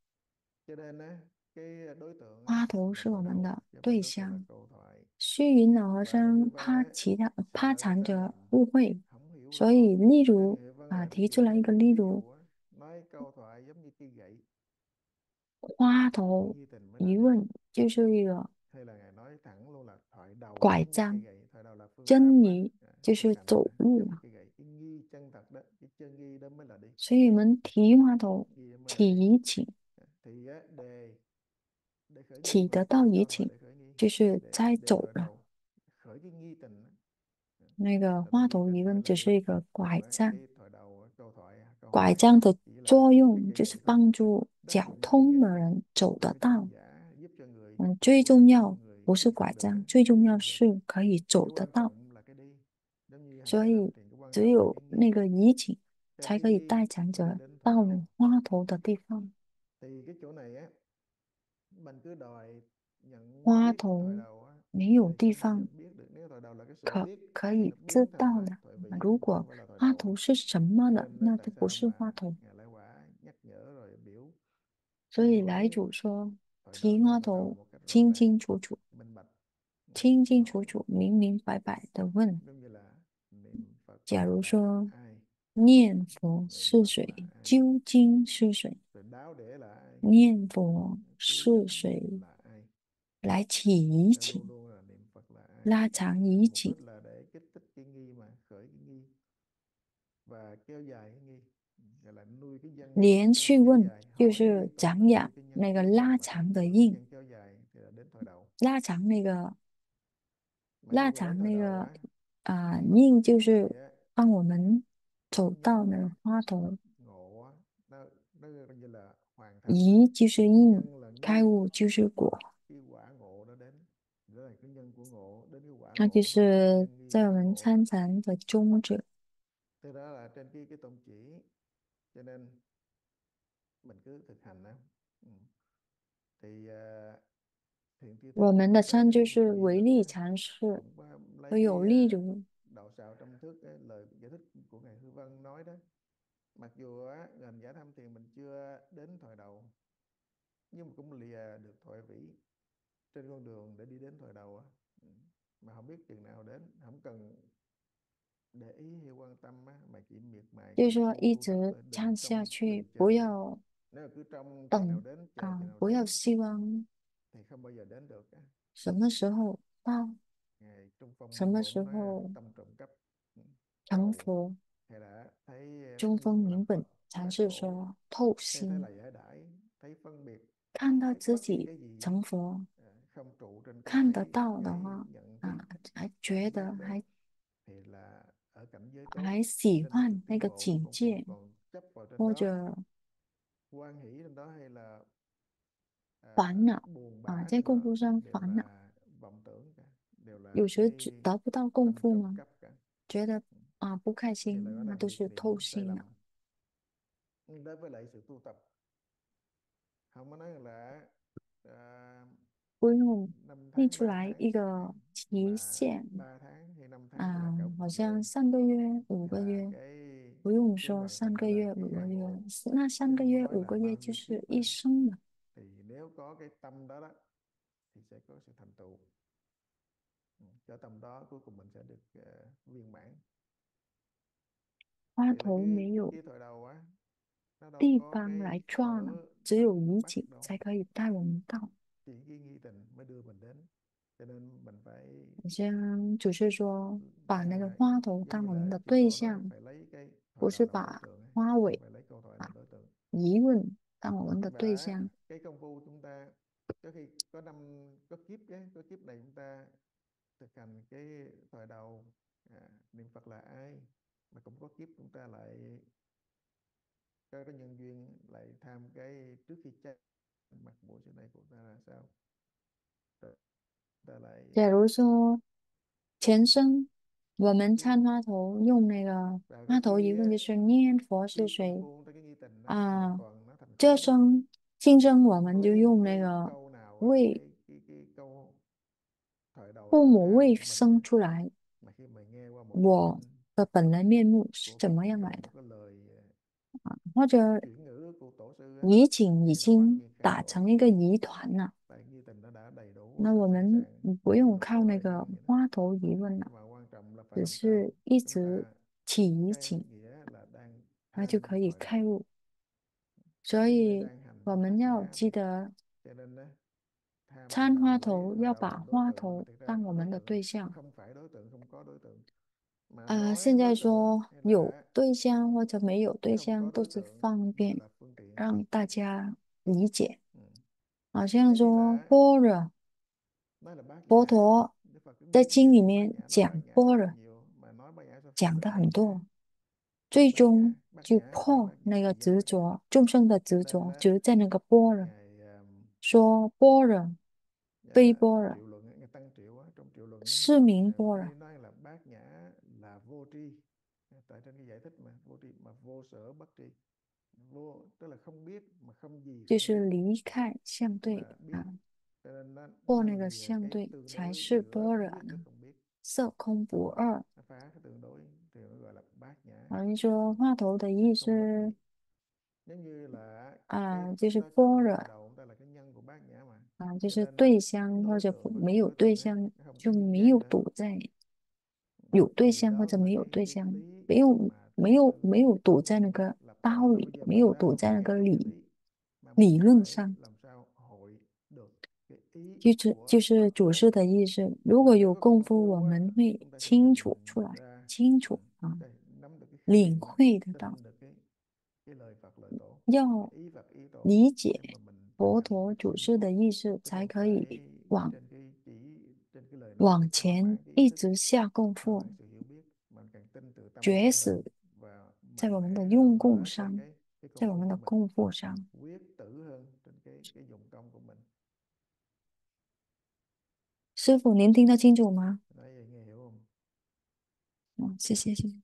A: Cho nên á, cái đối tượng á,
B: 花头
A: là
B: 是我
A: thoại
B: 们
A: đầu
B: 的
A: chứ không phải
B: 对
A: đối tượng là
B: 象。
A: câu thoại.
B: 虚云老和
A: Và ngài Hư
B: 尚
A: Vân
B: 怕
A: á,
B: 其他
A: sợ
B: 怕
A: người
B: 禅
A: ta
B: 者
A: làm
B: 误会，
A: không hiểu
B: 所
A: rõ,
B: 以例
A: cho nên
B: 如
A: ngài Hư Vân
B: 啊
A: lại
B: 提
A: đi
B: 出
A: dẫn
B: 来一
A: thêm
B: 个
A: một cái
B: 例
A: ví
B: 如
A: dụ á, nói câu thoại giống như cây gậy,
B: 花
A: cái
B: 头
A: nghi tình mới là
B: 疑
A: đi.
B: 问就是一个
A: Hay là ngài nói thẳng luôn là thoại đầu
B: 拐
A: giống như cây
B: 杖，
A: gậy. Thoại đầu là phương pháp
B: 真
A: mà,
B: 疑
A: à,
B: 就
A: thực
B: 是
A: hành
B: 走
A: à,
B: 路
A: giống như
B: 嘛。
A: cây gậy. Cái nghi chân thật đó, cái chân nghi đó mới là đi.
B: 所以我们提花头，
A: Nghi đó mới là
B: 起
A: đi.
B: 疑请，
A: À, thì á, đề để khởi nghi
B: 起
A: mà,
B: 得到疑
A: câu thoại
B: 请，
A: để khởi nghi,
B: 就是
A: để
B: 在
A: đề
B: 走
A: thoại
B: 了。
A: đầu khởi cái nghi tình á,
B: 那个
A: là tới
B: 花
A: nghi
B: 头疑
A: tình mới
B: 问
A: là
B: 只
A: đi.
B: 是一个
A: Còn
B: 拐
A: á,
B: 杖，
A: cái thoại đầu câu thoại câu
B: 拐
A: hỏi
B: 杖的
A: chỉ là
B: 作
A: cái
B: 用
A: cây
B: 就是
A: gậy thôi.
B: 帮助
A: Đắc
B: 脚
A: dụng cái cây
B: 通的
A: gậy,
B: 人走
A: cho
B: 得
A: cái khán
B: 到。
A: giả, giúp cho người
B: 嗯，最
A: quán
B: 重
A: chiếu
B: 要
A: người
B: 不是
A: thực
B: 拐
A: hành được
B: 杖，
A: á,
B: 最
A: đi
B: 重要
A: được được.
B: 是可以
A: Cái
B: 走得
A: quan
B: 到。
A: trọng là cái đi. Giống như hành
B: 所
A: giả tham
B: 以
A: thiền, cái quan
B: 只
A: trọng là
B: 有
A: cái
B: 那
A: nghi.
B: 个疑请
A: Theo
B: 才
A: cái
B: 可以
A: nghi
B: 带禅
A: mới
B: 者
A: đến thoại
B: 到
A: đầu.
B: 花头的地方。
A: Thì cái chỗ này á, mình cứ đòi nhận
B: 花
A: biết thoại
B: 头
A: đầu á,
B: 没有
A: thì
B: 地
A: không bao giờ
B: 方
A: biết được. Nếu thoại đầu là cái sự
B: 可
A: biết,
B: 可
A: thì
B: 以
A: nó
B: 知
A: biến
B: 道
A: thành
B: 的。
A: thoại vị,
B: 如
A: chứ
B: 果
A: không phải là thoại
B: 花
A: đầu.
B: 头是什么
A: Cho
B: 的，
A: nên á,
B: 那
A: tại
B: 就不
A: sao
B: 是
A: mà
B: 花头。
A: Ngài Lại Quả nhắc nhở rồi biểu
B: 所以来
A: nói
B: 主说，
A: thoại đầu,
B: 提
A: niệm
B: 花
A: thoại đầu
B: 头
A: một cách rõ
B: 清
A: ràng,
B: 清楚楚、
A: minh bạch,
B: 清清楚
A: hỏi
B: 楚、明明白白的问。
A: giống như là niệm Phật
B: 假如
A: là
B: 说
A: ai,
B: 念佛
A: niệm
B: 是
A: Phật
B: 谁，
A: là ai,
B: 究竟是谁？
A: rồi đáo để là ai,
B: 念佛
A: cứu cánh
B: 是谁？
A: là ai.
B: 来起疑
A: Nó
B: 请，
A: luôn luôn là niệm Phật là ai.
B: 拉长疑
A: Mục
B: 请，
A: đích là để kích thích cái nghi mà, khởi cái nghi và kéo dài cái nghi, gọi là nuôi cái nhân
B: 连
A: ờ,
B: 续
A: kéo
B: 问
A: dài,
B: 就
A: hỏi
B: 是
A: liên tục
B: 讲
A: là
B: 养
A: nuôi cái nhân
B: 那个
A: kéo
B: 拉
A: dài mà,
B: 长的
A: nuôi cái
B: 印，
A: nhân kéo dài thì là đến thoại đầu.
B: 拉长那个
A: Mà
B: 拉
A: khi mà đến
B: 长
A: thoại
B: 那
A: đầu
B: 个
A: á
B: 啊、印，就
A: thì
B: 是
A: á,
B: 帮我们
A: cái
B: 走到
A: nhân
B: 那个
A: á,
B: 花头。
A: ngộ á, nó nó coi như là hoàn thành á.
B: 疑就是印，
A: Nhân là
B: 开
A: nghi,
B: 悟就是果。
A: cái quả ngộ nó đến, đó là cái nhân của ngộ, đến cái quả
B: 那就
A: ngộ thôi,
B: 是
A: nhân nghi
B: 在我
A: quả
B: 们
A: ngộ thôi.
B: 参禅的宗旨。
A: Thế đó là trên cái cái tôn chỉ, cho nên mình cứ thực hành đó. Ừ. Thì uh, Thiện Tri Thức
B: 我们的
A: trong
B: 禅
A: cái
B: 就是唯
A: vị lực
B: 利
A: á,
B: 禅师，
A: cũng có lấy
B: 会有
A: cái
B: 例
A: uh,
B: 如
A: đạo xạo trong thức, cái lời giải thích của ngài Hư Vân nói đó. Mặc dù á, ngành giả tham thiền mình chưa đến thoại đầu, nhưng mà cũng lìa được thoại vĩ trên con đường để đi đến thoại đầu á. Ừ. Mà không biết chừng nào đến, không cần để ý hay quan tâm á, mà chỉ miệt mài
B: 就是
A: công
B: 说
A: phu
B: 一
A: tu tập
B: 直
A: thôi, đừng
B: 参下
A: trông
B: 去，
A: đừng
B: 不
A: chờ.
B: 要
A: Nếu mà cứ trông chừng nào
B: 等
A: đến, chờ
B: 啊，
A: chừng nào
B: 不要
A: đến
B: 希望
A: thì không bao giờ đến được á.
B: 什么时候到，
A: Ngài Trung Phong
B: 什
A: Minh
B: 么
A: Bổn
B: 时
A: nói là
B: 候
A: tâm trộm cắp. Ừ.
B: 成
A: Cầu
B: 佛。
A: hay là thấy
B: 中峰
A: là
B: 明
A: Phật
B: 本禅
A: giác
B: 师
A: ngộ,
B: 说，透
A: hay thấy
B: 心
A: là giải đãi, thấy phân biệt
B: 看到
A: biết
B: 自
A: bất kỳ
B: 己
A: cái gì á,
B: 成佛，
A: à, không trụ trên cái
B: 看得
A: thấy,
B: 到的
A: cái
B: 话
A: nhận
B: 啊，
A: biết,
B: 还
A: cảm
B: 觉
A: giác
B: 得
A: đó
B: 还
A: thì là ở cảnh giới tốt,
B: 还喜
A: trên cái sự
B: 欢那
A: tiến
B: 个
A: bộ
B: 境
A: phong phú,
B: 界，
A: còn chấp vào trên
B: 或
A: đó,
B: 者
A: hoan hỷ trên đó hay là à,
B: 烦恼
A: buồn
B: 啊，
A: bã
B: 在
A: trên
B: 功
A: đó
B: 夫上
A: đều
B: 烦恼，
A: là vọng tưởng cả, đều là
B: 有时只
A: cái
B: 得不到功
A: tâm
B: 夫
A: trộm
B: 吗？
A: cắp cả.
B: 觉得啊不开
A: Thì lại
B: 心，
A: đó
B: 那
A: là
B: 都
A: nghiệp
B: 是
A: niệm
B: 透
A: sai
B: 心
A: lầm.
B: 了。
A: Đối với lại sự tu tập, không có nói là à,
B: 不用
A: năm
B: 立
A: tháng
B: 出
A: ba
B: 来
A: tháng,
B: 一个期
A: mà
B: 限
A: ba tháng hay 5 tháng là
B: 啊，
A: cả
B: 好
A: cuộc
B: 像
A: đời,
B: 三个月、五
A: hay
B: 个
A: là
B: 月，
A: cái
B: 不用
A: cái
B: 说
A: hoàn
B: 三
A: thành
B: 个
A: gọi là
B: 月、
A: cái
B: 五个
A: khai
B: 月，
A: ngộ,
B: 那
A: chứ
B: 三个
A: không có
B: 月、
A: nói
B: 五
A: là
B: 个月
A: bao
B: 就
A: nhiêu
B: 是
A: kiếp
B: 一
A: nữa.
B: 生了。
A: Thì nếu có cái tâm đó đó thì sẽ có sự thành tựu. Ừ, cho tâm đó cuối cùng mình sẽ được uh, viên mãn.
B: 花
A: Thì là
B: 头
A: cái
B: 没有
A: cái thời đầu á, nó đâu
B: 地
A: có
B: 方
A: cái
B: 来撞了，
A: mở
B: 只
A: tầm
B: 有移
A: bắt
B: 情
A: đâu,
B: 才可以带我们到。
A: chỉ cái nghi tình mới đưa mình đến, cho nên mình phải
B: 好像只是说把那个
A: à,
B: 花头
A: giống
B: 当
A: như
B: 我们
A: là
B: 的
A: chư
B: 对
A: tổ nói
B: 象，
A: phải lấy cái
B: 不
A: thoại
B: 是
A: đầu làm đối
B: 把
A: tượng,
B: 花
A: chứ không
B: 尾
A: phải lấy câu thoại
B: 啊
A: làm đối tượng.
B: 疑问当我们的对
A: Và
B: 象。
A: cái công phu chúng ta có khi có năm có kiếp cái có kiếp này chúng ta thực hành cái thoại đầu, à, niệm Phật là ai, mà cũng có kiếp chúng ta lại cái có nhân duyên lại tham cái trước khi chết, mặt mũi sau này của ta là sao? Rồi ta lại
B: 假如说前生我们参花头用那个
A: và có
B: 花头一
A: khi
B: 问
A: á,
B: 就是念佛是
A: cái công
B: 谁
A: phu ta cái nghi tình đó hoàn
B: 啊？
A: toàn nó thành
B: 这
A: phép á.
B: 生今生我
A: Không
B: 们就
A: lấy một
B: 用那
A: cái
B: 个
A: câu nào ở
B: 为
A: cái cái cái câu thời đầu
B: 父
A: ta
B: 母
A: than
B: 未
A: của mình á,
B: 生出来，
A: mà khi mà nghe qua một bài
B: 我
A: kinh
B: 的本来面目是
A: của
B: 怎
A: Phật
B: 么样来
A: hay
B: 的？
A: một cái lời ờ,
B: 或者
A: chuyển ngữ của tổ sư á,
B: 疑警已
A: thì nó khoát
B: 经
A: nhiên khai
B: 打
A: lộ,
B: 成一个疑团了，
A: tại nghi tình nó đã đầy đủ
B: 那我
A: sẵn
B: 们
A: sàng
B: 不
A: như
B: 用
A: một
B: 靠
A: câu
B: 那
A: đại
B: 个
A: diện vậy đó.
B: 花头疑问了，
A: Nhưng mà quan trọng là phải
B: 只
A: làm
B: 是
A: sao
B: 一
A: chúng
B: 直
A: ta
B: 起疑
A: khai
B: 警，
A: nghĩa là đang
B: 那就
A: tham
B: 可以
A: thoại
B: 开
A: đầu,
B: 悟。所
A: chứ không phải
B: 以
A: đang hành
B: 我们
A: bát
B: 要
A: nhã.
B: 记得
A: Cho nên đó, tham thoại
B: 参
A: đầu
B: 花
A: mà lấy
B: 头
A: thoại
B: 要
A: đầu
B: 把
A: làm đối
B: 花
A: tượng, mà
B: 头
A: thực ra
B: 当我
A: đối
B: 们的
A: tượng
B: 对象。
A: không phải đối tượng, không có đối tượng, mà
B: 啊、
A: nói
B: 现在
A: đối tượng
B: 说
A: hay
B: 有
A: là
B: 对象或者没有对
A: không
B: 象，
A: có
B: 都
A: đối
B: 是
A: tượng
B: 方
A: đều
B: 便
A: là phương tiện.
B: 让大家理解。
A: Ừ.
B: 好像
A: Giống như
B: 说
A: là
B: 般若
A: nói là bát
B: 佛
A: nhã,
B: 陀
A: Đức Phật cứ
B: 在
A: nghiêng
B: 经
A: nghiêng
B: 里
A: nghiêng bát
B: 面
A: nhã, nói
B: 讲
A: bát nhã
B: 般
A: rất là
B: 若，
A: nhiều, mà nói bát nhã sao phân
B: 讲的
A: định
B: 很
A: bát nhã,
B: 多，
A: thì
B: 最
A: bát nhã
B: 终
A: bát
B: 就
A: nhã chỉ
B: 破
A: bát nhã
B: 那个
A: vì giác
B: 执
A: thôi.
B: 着，众生的
A: Cho
B: 执
A: nên
B: 着，
A: á,
B: 执在那个般若，
A: ngài um,
B: 说般若
A: à,
B: 非般若
A: triệu luận á, ngài tăng triệu á, trong triệu luận á,
B: 是名
A: ngài
B: 般若，
A: mới nói là bát nhã là vô tri. Tại trên cái giải thích mà vô tri mà vô sở bất tri, vô tức là không biết mà không gì
B: 就
A: không
B: 是
A: biết,
B: 离开相
A: tức
B: 对
A: là
B: 啊，
A: biết. Cho nên nó
B: 破
A: nó
B: 那个
A: lìa
B: 相
A: cái
B: 对
A: tương
B: 才
A: đối
B: 是
A: giữa
B: 般若
A: biết
B: 呢，
A: với không biết,
B: 色空不二。
A: nó phá cái tương đối thì nó gọi là bát nhã.
B: 好像说话头的
A: Sắc
B: 意
A: không bất
B: 思
A: nhị, giống như là
B: 啊，
A: cái
B: 就是
A: đó
B: 般
A: ngay
B: 若
A: thoại đầu chúng ta là cái nhân của bát nhã mà,
B: 啊，就
A: cho
B: 是
A: nên á,
B: 对象或
A: đối
B: 者不
A: tượng và
B: 没
A: không
B: 有
A: đối
B: 对
A: tượng á,
B: 象，
A: nó không có
B: 就
A: duyên
B: 没
A: dáng
B: 有
A: nữa.
B: 堵在有对
A: Thì
B: 象或
A: đó
B: 者
A: là
B: 没有
A: cái
B: 对
A: cái
B: 象，
A: lý
B: 没有
A: mà
B: 没
A: tổ
B: 有
A: sư
B: 没有堵在那
A: muốn
B: 个
A: lập
B: 道
A: ra. Và
B: 理，
A: bây giờ
B: 没有
A: mình đã
B: 堵
A: không
B: 在
A: phải
B: 那
A: ghét
B: 个
A: cái triết
B: 理
A: lý, mà
B: 理
A: mình
B: 论
A: phải
B: 上，
A: làm sao hội được cái ý
B: 就是就
A: của
B: 是
A: Phật
B: 主
A: pháp.
B: 事的意思。如
A: Mà
B: 果
A: nếu
B: 有
A: có
B: 功
A: công
B: 夫，我
A: phu á,
B: 们会
A: chúng ta sẽ
B: 清
A: dần
B: 楚
A: dần
B: 出
A: nhận
B: 来，
A: ra,
B: 清
A: ừ,
B: 楚啊，
A: cái nắm được cái khái
B: 领
A: niệm á,
B: 会得到，
A: tin được cái cái lời Phật lời tổ,
B: 要
A: cái ý Phật ý tổ
B: 理解
A: để mà mình thực
B: 佛
A: hành
B: 陀
A: phát
B: 主
A: triển,
B: 事的意思，
A: chứ
B: 才
A: không
B: 可
A: phải
B: 以往
A: trên cái chỉ trên cái lời nói
B: 往
A: để thỏa
B: 前
A: mãn cái ý
B: 一
A: thức,
B: 直下功
A: thỏa
B: 夫，
A: mãn sự hiểu biết, mà càng tin từ tâm
B: 决
A: mình hơn
B: 死
A: và
B: 在
A: mạnh
B: 我们的
A: mẽ
B: 用
A: hơn
B: 功
A: nữa trong
B: 上，
A: cái cái
B: 在
A: công
B: 我
A: phu
B: 们
A: của
B: 的
A: mình,
B: 功夫上。
A: quyết tử hơn trên cái cái dụng công của mình.
B: 师傅，您听得清楚吗？
A: Nói vậy nghe hiểu không?
B: 嗯，谢谢，谢谢。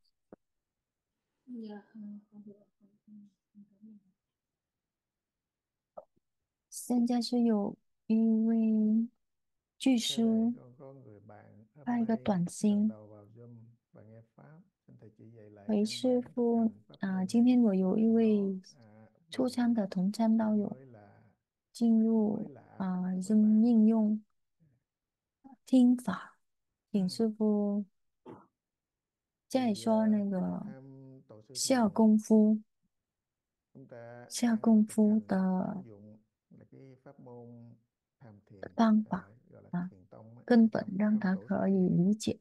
B: 现在是有一位剧
A: Thế này
B: 师
A: con có người bạn
B: 发
A: hôm
B: 一个
A: nay
B: 短
A: lần
B: 信，
A: đầu vào Zoom và nghe pháp, xin thầy chỉ dạy lại
B: 喂，
A: căn
B: 师
A: bản thực
B: 傅
A: hành pháp
B: 啊，
A: môn
B: 今
A: này
B: 天我有一
A: vì nó
B: 位
A: à,
B: 出
A: vì
B: 参的同参道友
A: mới là
B: 进
A: mới
B: 入
A: lạ
B: 啊
A: với
B: Zoom
A: bạn.
B: 应用听法，请师傅再
A: Thì
B: 说
A: à,
B: 那个
A: tham tổ sư
B: 下
A: thường
B: 功夫、
A: chúng ta
B: 下
A: đang
B: 功
A: thực
B: 夫
A: hành
B: 的
A: ứng dụng là cái pháp môn tham thiền,
B: 方
A: gọi
B: 法
A: là gọi là
B: 啊，
A: thiền tông á,
B: 根
A: thiền
B: 本
A: tông
B: 让
A: tham
B: 他
A: tổ sư
B: 可以
A: thiền.
B: 理解。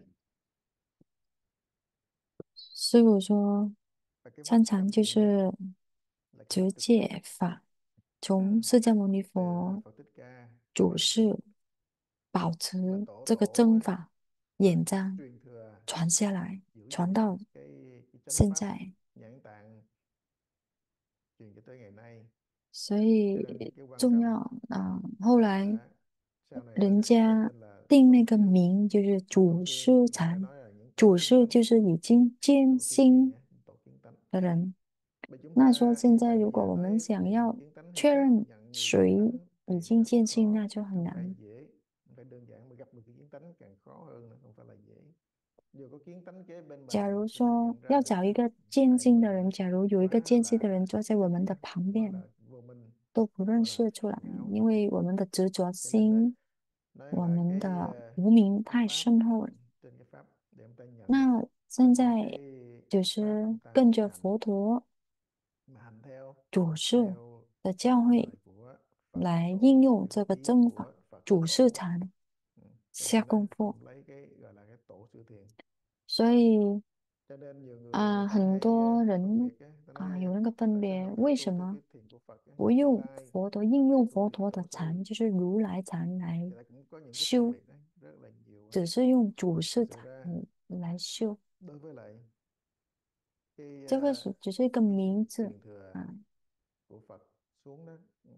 B: 师傅说，
A: Và cái
B: 参
A: pháp
B: 禅
A: tham
B: 就
A: thiền á
B: 是
A: là cái pháp
B: 直
A: thực tế
B: 戒法，从释迦牟尼
A: từ
B: 佛
A: Phật Thích Ca
B: 主
A: và
B: 事保
A: và
B: 持
A: tổ
B: 这个
A: tổ
B: 正
A: á,
B: 法
A: là
B: 演彰
A: truyền thừa
B: 传下来，
A: giữ
B: 传
A: gìn
B: 到
A: cái cái chánh
B: 现
A: pháp
B: 在，
A: nhãn tạng truyền cho tới ngày nay.
B: 所
A: Cho nên
B: 以
A: cái quan
B: 重
A: trọng
B: 要啊。后来
A: là sau này mới
B: 人
A: được có
B: 家
A: tên là
B: 定那
A: tổ
B: 个
A: sư.
B: 名就是
A: Tổ
B: 主
A: sư
B: 师
A: mình phải
B: 禅，
A: nói là những tổ
B: 主
A: kiến
B: 师
A: tánh,
B: 就是已经坚
A: tổ sư thiền
B: 心
A: nhé, tổ kiến tánh.
B: 的人。
A: Bởi chúng
B: 那说
A: ta
B: 现
A: hiện
B: 在
A: tại
B: 如
A: bây
B: 果
A: giờ
B: 我们
A: nói
B: 想
A: thiền
B: 要
A: kiến tánh hay
B: 确
A: xác
B: 认
A: nhận người kiến
B: 谁
A: tánh
B: 已
A: thì
B: 经
A: rất
B: 坚信，
A: khó,
B: 那就很
A: không phải
B: 难。
A: dễ, không phải đơn giản, mà gặp được cái kiến tánh càng khó hơn nữa, không phải là dễ. Dù có kiến tánh kế bên
B: 假
A: mình
B: 如
A: thì mình
B: 说
A: nhận ra
B: 要
A: được
B: 找
A: á,
B: 一个坚
A: tại
B: 信的
A: mình
B: 人，
A: á,
B: 假如有一个
A: quá
B: 坚信的
A: là
B: 人坐在我们的旁
A: quá
B: 边，
A: là vô minh,
B: 都不认
A: quá là
B: 识出来，
A: phiền não.
B: 因为我们的执着
A: Cho nên á,
B: 心，
A: nói
B: 我
A: là
B: 们
A: cái
B: 的
A: ờ,
B: 无明
A: cái
B: 太
A: pháp,
B: 深厚了。
A: trên cái pháp để chúng ta nhận
B: 那
A: và
B: 现
A: trên
B: 在
A: cái
B: 就
A: pháp
B: 是
A: chúng ta
B: 跟
A: thực
B: 着
A: hành,
B: 佛陀
A: mà hành theo
B: 主事
A: theo
B: 的教诲
A: lời của Phật
B: 来
A: tổ,
B: 应用
A: theo
B: 这个
A: ý
B: 正法，
A: của Phật
B: 主事
A: tổ.
B: 禅
A: Ừ. Cho
B: 下
A: nên á,
B: 功夫。
A: cũng lấy cái gọi là cái tổ sư thiền.
B: 所以
A: Cho nên nhiều người
B: 啊，
A: người ta
B: 很
A: hay
B: 多
A: ờ, phân
B: 人
A: biệt á, ta
B: 啊
A: nói
B: 有那个分
A: tại sao
B: 别，
A: không thể
B: 为什
A: tu theo
B: 么
A: cái thiền của Phật á,
B: 不
A: Như
B: 用
A: Lai
B: 佛陀应
A: mà lại
B: 用
A: tu
B: 佛
A: thiền
B: 陀的
A: tổ sư?
B: 禅，就是如来禅来，
A: Người ta cũng có những cái phân
B: 修，
A: biệt đấy, rất là nhiều á.
B: 只是用主
A: Thật
B: 事
A: sự
B: 禅
A: ra
B: 来修。
A: đối với lại cái
B: 这个
A: ờ,
B: 是只是一个
A: cái sự
B: 名字
A: truyền thừa
B: 啊。
A: của Phật xuống đó. Ừ.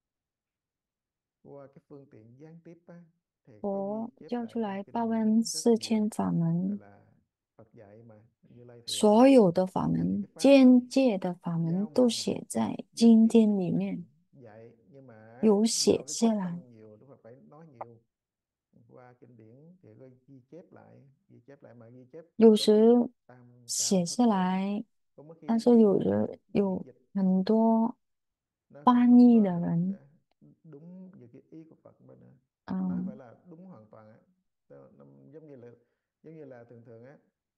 A: Qua cái phương tiện gián tiếp á, thì có ghi
B: 佛
A: chép
B: 教出
A: lại
B: 来
A: kinh
B: 报恩
A: điển rất
B: 四
A: nhiều,
B: 千法
A: gọi
B: 门，
A: là Phật dạy mà Như Lai Thừa đó.
B: 所有的法
A: Thì
B: 门，
A: cái pháp
B: 间接的法门
A: giáo
B: 都
A: mà
B: 写在
A: gián
B: 经
A: tiếp
B: 典里面，
A: dạy, nhưng mà
B: 有
A: do
B: 写
A: cái
B: 下
A: chất
B: 来。
A: không nhiều Đức Phật phải nói nhiều. Qua kinh điển thì có ghi chép lại, ghi chép lại mà ghi chép
B: 有
A: đúng
B: 时
A: tam
B: 写
A: sao thất
B: 下
A: born.
B: 来，
A: Có mấy
B: 但
A: khi
B: 是
A: cái
B: 有
A: người
B: 的
A: biên
B: 有
A: dịch
B: 很多
A: nó cũng
B: 翻
A: không
B: 译
A: có
B: 的
A: được
B: 人，
A: ờ, đúng như cái ý của Phật bên nữa. Nó không
B: 嗯，
A: phải là đúng hoàn toàn á. Nó, nó giống như là giống như là thường thường á,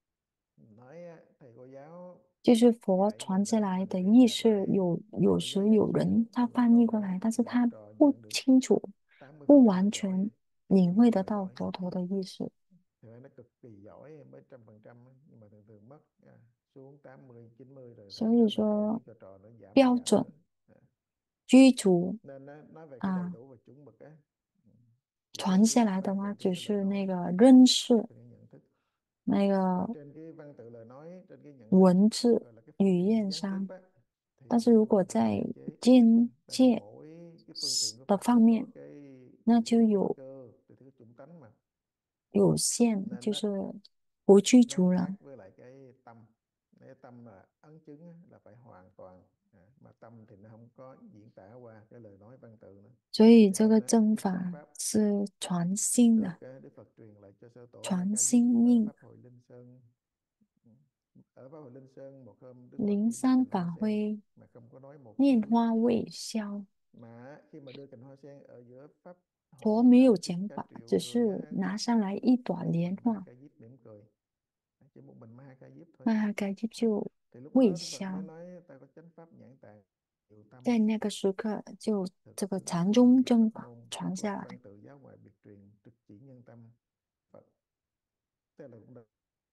A: nói á, thầy cô giáo
B: 就是佛
A: dạy
B: 传
A: mình
B: 下
A: đó,
B: 来
A: mình
B: 的
A: truyền
B: 意
A: đạt
B: 识，
A: lại,
B: 有
A: thầy
B: 有
A: cô giáo
B: 时
A: dạy
B: 有人
A: xuống
B: 他
A: thì mình
B: 翻译过
A: còn
B: 来，
A: á,
B: 但是
A: một
B: 他
A: trò
B: 不
A: nhận được
B: 清楚、
A: tám mươi
B: 不
A: phần trăm
B: 完
A: là giỏi,
B: 全
A: thì
B: 领
A: mới
B: 会
A: gọi
B: 得
A: là
B: 到
A: giỏi.
B: 佛陀的意思。
A: Thì phải nó cực kỳ giỏi mới trăm phần trăm, nhưng mà thường thường mất à, xuống tám mươi chín mươi rồi
B: 所
A: phải
B: 以
A: tới mình dạy
B: 说，
A: xuống cho trò nó giảm
B: 标
A: giảm
B: 准
A: nữa. À.
B: 居足
A: Nên nó, nói về cái đầy
B: 啊，
A: đủ và chuẩn mực á. Ừ. Chỉ có
B: 传下
A: cái
B: 来的
A: văn
B: 话，
A: tự
B: 只
A: trên cái lời
B: 是那
A: nói,
B: 个认识
A: trên cái nhận thức.
B: 那
A: Còn
B: 个
A: trên cái văn tự lời nói, trên cái nhận thức
B: 文字
A: gọi là cái
B: 语
A: phương tiện
B: 言
A: gián tiếp
B: 上，
A: á, thì
B: 但是
A: nó
B: 如
A: cũng
B: 果
A: bị
B: 在
A: hạn chế. Ừ.
B: 间
A: Tại vì
B: 接
A: mỗi cái phương tiện của
B: 的
A: Phật
B: 方
A: nó có
B: 面，
A: cái
B: 那
A: những
B: 就
A: cái thứ
B: 有
A: cơ, cái thứ chủng tánh mà.
B: 有限，
A: Nên
B: 就
A: nó
B: 是不具
A: nó
B: 足了。
A: khác với lại cái tâm. Cái tâm là ấn chứng á, là phải hoàn toàn. À, mà tâm thì nó không có diễn tả qua cái lời nói văn tự nữa.
B: 所以
A: Cho
B: 这个
A: nên á,
B: 正
A: cái chánh
B: 法
A: pháp
B: 是传心的，
A: được uh, Đức Phật truyền lại cho Sơ Tổ Ma
B: 传
A: Ca Diếp
B: 心
A: ở
B: 印。
A: Pháp Hội Linh Sơn. Ừ. Ở Pháp Hội Linh Sơn một hôm Đức Phật
B: 灵
A: đi đưa
B: 山
A: cành hoa
B: 法
A: sen
B: 会
A: mà không có nói một
B: 拈
A: chữ.
B: 花未消，
A: Mà khi mà đưa cành hoa sen ở giữa Pháp
B: 佛
A: hội
B: 没有
A: hàng chục
B: 讲
A: cả
B: 法，
A: triệu
B: 只
A: người
B: 是
A: á,
B: 拿上来一朵
A: chỉ một
B: 莲
A: mình Ma
B: 花，
A: Ca Diếp mỉm cười. Chỉ một mình Ma Ca Diếp thôi.
B: 那他该就
A: À.
B: 就
A: Thì lúc
B: 未
A: đó Đức Phật mới
B: 消。
A: nói ta có chánh pháp nhãn tạng nhiều tâm,
B: 在那个时刻，就
A: thực
B: 这个
A: chứng
B: 禅
A: phân
B: 宗
A: biệt
B: 正
A: pháp
B: 法
A: môn,
B: 传
A: các
B: 下
A: loại
B: 来。
A: văn tự giáo ngoại biệt truyền trực chỉ nhân tâm Phật. Tức là cũng là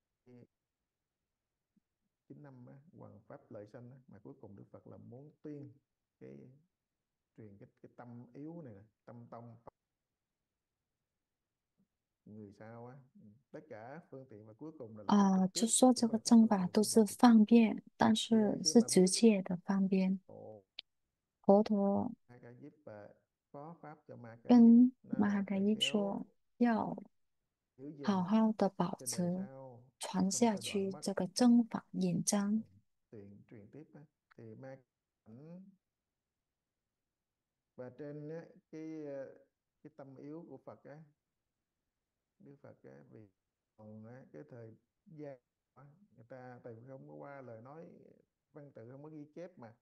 A: chín năm á, hoàng pháp lợi sanh á, mà cuối cùng Đức Phật là muốn tuyên cái truyền cái cái tâm yếu này nè, tâm tông người sao á. Ừ. Tất cả phương tiện và cuối cùng là, là cái
B: 啊，
A: trực
B: 就
A: tiếp
B: 说
A: của
B: 这个
A: văn pháp
B: 正
A: lợi
B: 法
A: sanh
B: 都
A: của
B: 是
A: mình.
B: 方便，但
A: Thì vậy
B: 是
A: khi
B: 是
A: mà
B: 直
A: biết
B: 接的方便。
A: ồ,
B: 佛陀
A: Ma Ca Diếp và phó pháp cho Ma Ca Diếp
B: 跟
A: nó
B: 玛哈盖
A: phải
B: 伊
A: khéo
B: 说，要
A: giữ
B: 好
A: gìn
B: 好的保
A: trên đời
B: 持，
A: sau,
B: 传
A: không
B: 下
A: có đoạn
B: 去
A: mất.
B: 这个正法演
A: Ừ.
B: 章。
A: Truyền truyền tiếp á. Thì Ma ảnh và trên á, cái ờ, cái tâm yếu của Phật á, Đức Phật á, vì còn á, cái thời gian á, người ta tại vì không có qua lời nói văn tự, không có ghi chép mà,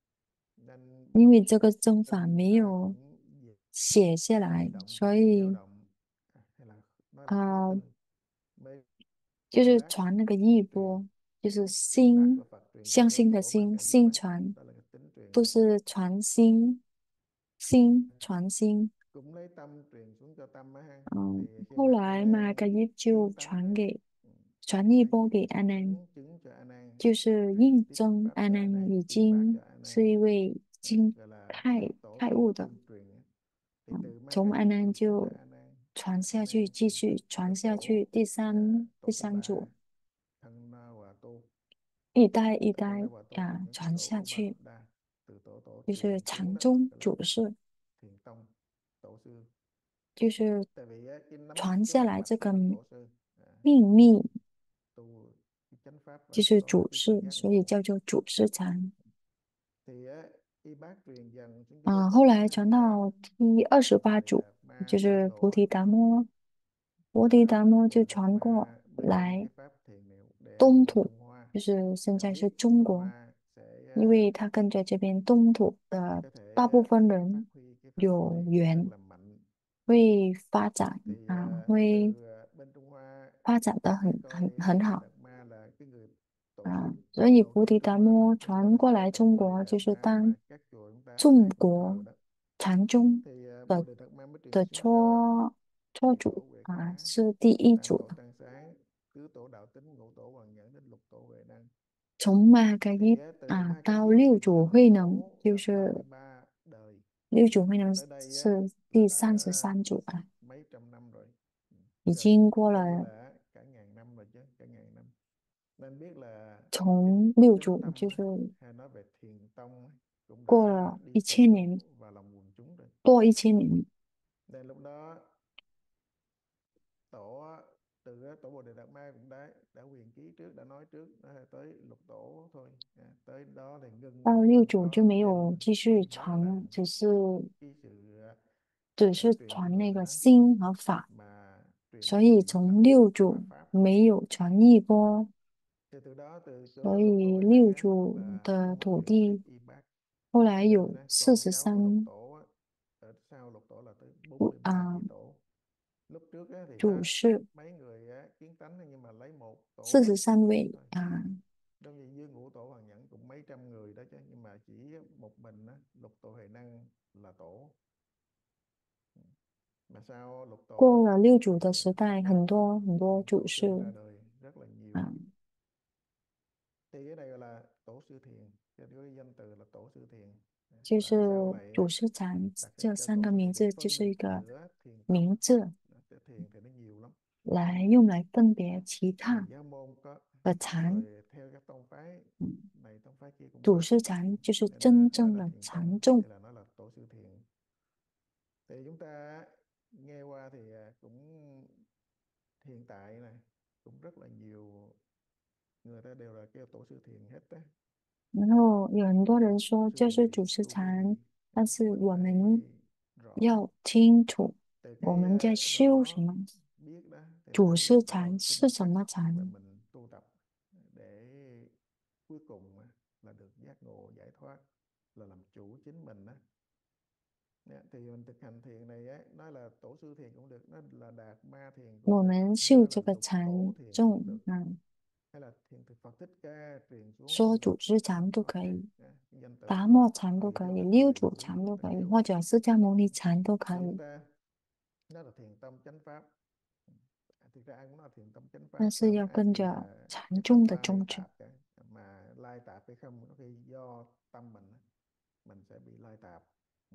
A: nên
B: 因为这个正法
A: người
B: 没
A: ta
B: 有
A: cũng dễ
B: 写下
A: lay
B: 来，
A: động,
B: 所
A: dao
B: 以
A: động, à, hay là nói là khó
B: 啊、
A: tin, mê
B: 就是
A: bác
B: 传那个意
A: truyền
B: 波，就是
A: truyền bác
B: 心，
A: của Phật truyền cho
B: 相
A: Sơ
B: 信的
A: Tổ Ma
B: 心，
A: Ca Diếp
B: 心
A: á.
B: 传
A: Đó là cái tính truyền
B: 都
A: á.
B: 是传心，心传心。
A: Cũng lấy tâm truyền xuống cho tâm á ha.
B: 嗯，
A: Thì khi
B: 后
A: mà
B: 来玛
A: An
B: 盖伊
A: kiến
B: 就
A: tánh
B: 传
A: á,
B: 给
A: ừ,
B: 传一
A: phải
B: 波给阿难，
A: chứng chứng cho A Nan,
B: 就是印
A: truyền tiếp
B: 证
A: pháp
B: 阿
A: cho A
B: 难
A: Nan,
B: 已
A: truyền bác
B: 经
A: cho A Nan,
B: 是一位
A: à,
B: 经
A: gọi là
B: 开
A: tổ
B: 开
A: sư
B: 悟的。
A: tương truyền á. Thì
B: 嗯，
A: từ Ma
B: 从
A: Ca
B: 阿
A: Diếp
B: 难
A: truyền xuống cho
B: 就
A: A Nan,
B: 传
A: A
B: 下去，
A: Nan
B: 继
A: truyền
B: 续
A: tiếp cho
B: 传下
A: tổ
B: 去，第
A: à,
B: 三第
A: tổ thứ
B: 三
A: ba,
B: 组，
A: Thân Na Hòa Tô.
B: 一代一
A: Thân
B: 代
A: Na Hòa Tô
B: 啊
A: chuyển
B: 传
A: tổ
B: 下
A: U Ba La
B: 去，
A: Đa, từ tổ tổ
B: 就
A: truyền
B: 是
A: xuống
B: 禅
A: đó
B: 宗
A: gọi là
B: 祖师，
A: thiền tông, tổ sư.
B: 就是
A: Tại vì á, cái nắm
B: 传
A: cái
B: 下
A: mạng
B: 来
A: mạch
B: 这
A: đó
B: 个
A: là tổ sư, à,
B: 秘密，
A: tu cái chánh pháp và
B: 就是
A: có
B: 祖
A: cái sự
B: 师，
A: giác
B: 所以
A: ngộ.
B: 叫做祖师禅。
A: Thì á, y bác truyền dần xuống cho tới
B: 啊，后
A: tổ thứ
B: 来传
A: hai mươi tám
B: 到第二十八
A: thì
B: 组，
A: là ma
B: 就是菩
A: Mendo
B: 提达摩，菩提
A: là
B: 达摩就
A: Bồ Đạt
B: 传过
A: Ma bế những
B: 来
A: cái pháp thiền liệu để
B: 东
A: ngộ
B: 土，
A: Trung Hoa.
B: 就是现
A: Tại
B: 在
A: biết
B: 是中
A: Trung
B: 国，
A: Hoa sẽ
B: 因
A: uh,
B: 为他跟着这边东土的
A: có
B: 大
A: thể
B: 部分
A: uh, phát
B: 人
A: huy cái pháp
B: 有
A: thiền rất
B: 缘，
A: là mạnh.
B: 会发展
A: Thì
B: 啊，
A: uh,
B: 会
A: từ uh, bên Trung Hoa
B: 发展的
A: lại
B: 很
A: coi
B: 很很
A: Bồ
B: 好
A: Đạt Ma là cái người tổ
B: 啊，
A: sư
B: 所以
A: đầu
B: 菩
A: tiên
B: 提
A: Trung
B: 达
A: Hoa,
B: 摩
A: chứ không phải
B: 传
A: là
B: 过
A: cái
B: 来
A: tên
B: 中
A: Bồ Đề
B: 国，就
A: Đạt
B: 是
A: Ma
B: 当
A: mà các chùa chúng ta
B: 中
A: ai cũng thờ
B: 国
A: đó.
B: 禅宗
A: Thì uh,
B: 的
A: Bồ Đề Đạt Ma mới truyền
B: 的
A: xuống cho
B: 初初
A: nhị
B: 主
A: tổ Huệ
B: 啊，
A: Khả,
B: 是第一
A: tam
B: 组
A: tổ
B: 的。
A: Tăng Sáng, tứ tổ Đạo Tính, ngũ tổ Hoàng Nhẫn đến lục tổ Huệ Năng.
B: 从玛盖
A: Thì
B: 伊
A: uh, từ
B: 啊
A: Ma Ca
B: 到
A: Diếp
B: 六
A: thì
B: 祖
A: mở
B: 慧能，
A: tổ
B: 就
A: là
B: 是
A: ba mươi ba đời.
B: 六祖慧能
A: Tới đây á,
B: 是
A: là
B: 第
A: đã
B: 三十三组啊，
A: mấy trăm năm rồi. Ừ,
B: 已
A: gần
B: 经过
A: coi như
B: 了
A: là cả ngàn năm rồi chứ, cả ngàn năm. Nên biết là
B: 从六
A: chánh
B: 祖
A: tâm
B: 就
A: á,
B: 是
A: hay nói về thiền tông á, cũng
B: 过
A: đã
B: 了
A: đi
B: 一
A: sâu
B: 千年，
A: vào lòng quần chúng rồi.
B: 多一千年。
A: Nên lúc đó tổ á, từ á, tổ Bồ Đề Đạt Ma cũng đã đã quyền ký trước, đã nói trước, nó là tới lục tổ thôi. À, tới đó thì ngưng,
B: 到六
A: không
B: 祖就
A: có
B: 没
A: thêm
B: 有继续
A: gì nữa
B: 传
A: là
B: 了，只是
A: cái sự à,
B: 只
A: à,
B: 是
A: truyền
B: 传
A: thừa
B: 那个
A: nữa,
B: 心和法，
A: mà truyền
B: 所
A: thừa
B: 以
A: chỉ
B: 从
A: tâm
B: 六
A: và
B: 祖
A: pháp.
B: 没有传一波，
A: Thì từ đó từ
B: 所
A: chỗ lục tổ
B: 以
A: Huệ Năng
B: 六
A: á,
B: 祖
A: là
B: 的
A: xuống
B: 徒
A: giữ chức
B: 弟
A: y bác.
B: 后来
A: Cho nên
B: 有
A: á,
B: 四
A: con
B: 十
A: cháu của lục
B: 三
A: tổ á, ở sau lục tổ là tới bốn mươi ba
B: 啊
A: vị tổ. Lúc trước á, thì
B: 祖
A: có
B: 师，
A: mấy người á, kiến tánh nhưng mà lấy một
B: 四
A: tổ
B: 十
A: để
B: 三
A: thuyết giảng
B: 位
A: thôi.
B: 啊，
A: Giống như dưới ngũ tổ Hoàng Nhẫn cũng mấy trăm người đó chứ, nhưng mà chỉ một mình á, lục tổ Huệ Năng là tổ. Mà sau lục
B: 过
A: tổ
B: 了六祖的
A: thì
B: 时代，很
A: có
B: 多很多
A: nhiều
B: 祖
A: tổ
B: 师
A: sư ra đời rất là
B: 啊，
A: nhiều. Thì cái này gọi là tổ sư thiền, cho nên cái danh từ là tổ sư thiền.
B: 就是
A: Và sau này
B: 祖
A: á,
B: 师禅
A: đặt
B: 这
A: cho
B: 三
A: tổ
B: 个
A: sư
B: 名
A: thiền để
B: 字，就
A: phân
B: 是
A: biệt
B: 一个
A: giữa thiền tông.
B: 名字，
A: Thiền thì nó nhiều lắm.
B: 来用来分别其
A: Nhiều
B: 他
A: giáo môn có,
B: 的禅。
A: rồi theo các tông phái
B: 嗯
A: này tông phái kia cũng
B: 祖
A: có.
B: 师禅就是
A: Nên
B: 真
A: nói
B: 正
A: là
B: 的
A: thiền tông
B: 禅宗。
A: thì là nói là tổ sư thiền. Thì chúng ta nghe qua thì cũng hiện tại này cũng rất là nhiều người ta đều là kêu tổ sư thiền hết đấy.
B: 然后有很多人
A: Tổ
B: 说
A: sư
B: 就
A: thiền
B: 是
A: thì
B: 祖师
A: tu cái
B: 禅，
A: gì?
B: 但是
A: Mình
B: 我
A: phải
B: 们
A: rõ.
B: 要清楚
A: Từ
B: 我
A: cái
B: 们在修什
A: rõ
B: 么。
A: biết đó thì
B: 祖
A: mới
B: 师
A: bắt đầu
B: 禅是
A: tin
B: 什
A: chắc
B: 么
A: và
B: 禅？
A: mình tu tập để cuối cùng là được giác ngộ giải thoát, là làm chủ chính mình đó. Thì mình thực hành thiền này á, nói là tổ sư thiền cũng được, nói là đạt ma thiền
B: 我
A: cũng được,
B: 们
A: hay
B: 修
A: nói là
B: 这个
A: lục tổ
B: 禅
A: thiền cũng
B: 宗
A: được,
B: 啊，
A: hay là thiền từ Phật Thích Ca truyền xuống
B: 说
A: cũng được,
B: 祖师禅都
A: hoặc
B: 可
A: khác
B: 以，
A: danh từ
B: 达摩禅都
A: tùy
B: 可
A: theo
B: 以，
A: cái
B: 六
A: người
B: 祖
A: của
B: 禅都
A: người ta
B: 可以，
A: kêu.
B: 或者释迦牟尼禅都可
A: Thì chúng
B: 以。
A: ta nói là thiền tông chánh pháp, thực ra ai cũng nói là thiền tông chánh
B: 但
A: pháp,
B: 是
A: không
B: 要
A: ai
B: 跟
A: kỳ
B: 着
A: là
B: 禅
A: cái tâm
B: 宗的
A: lai
B: 宗旨。
A: tạp cả. Mà lai tạp hay không có khi do tâm mình, mình sẽ bị lai tạp.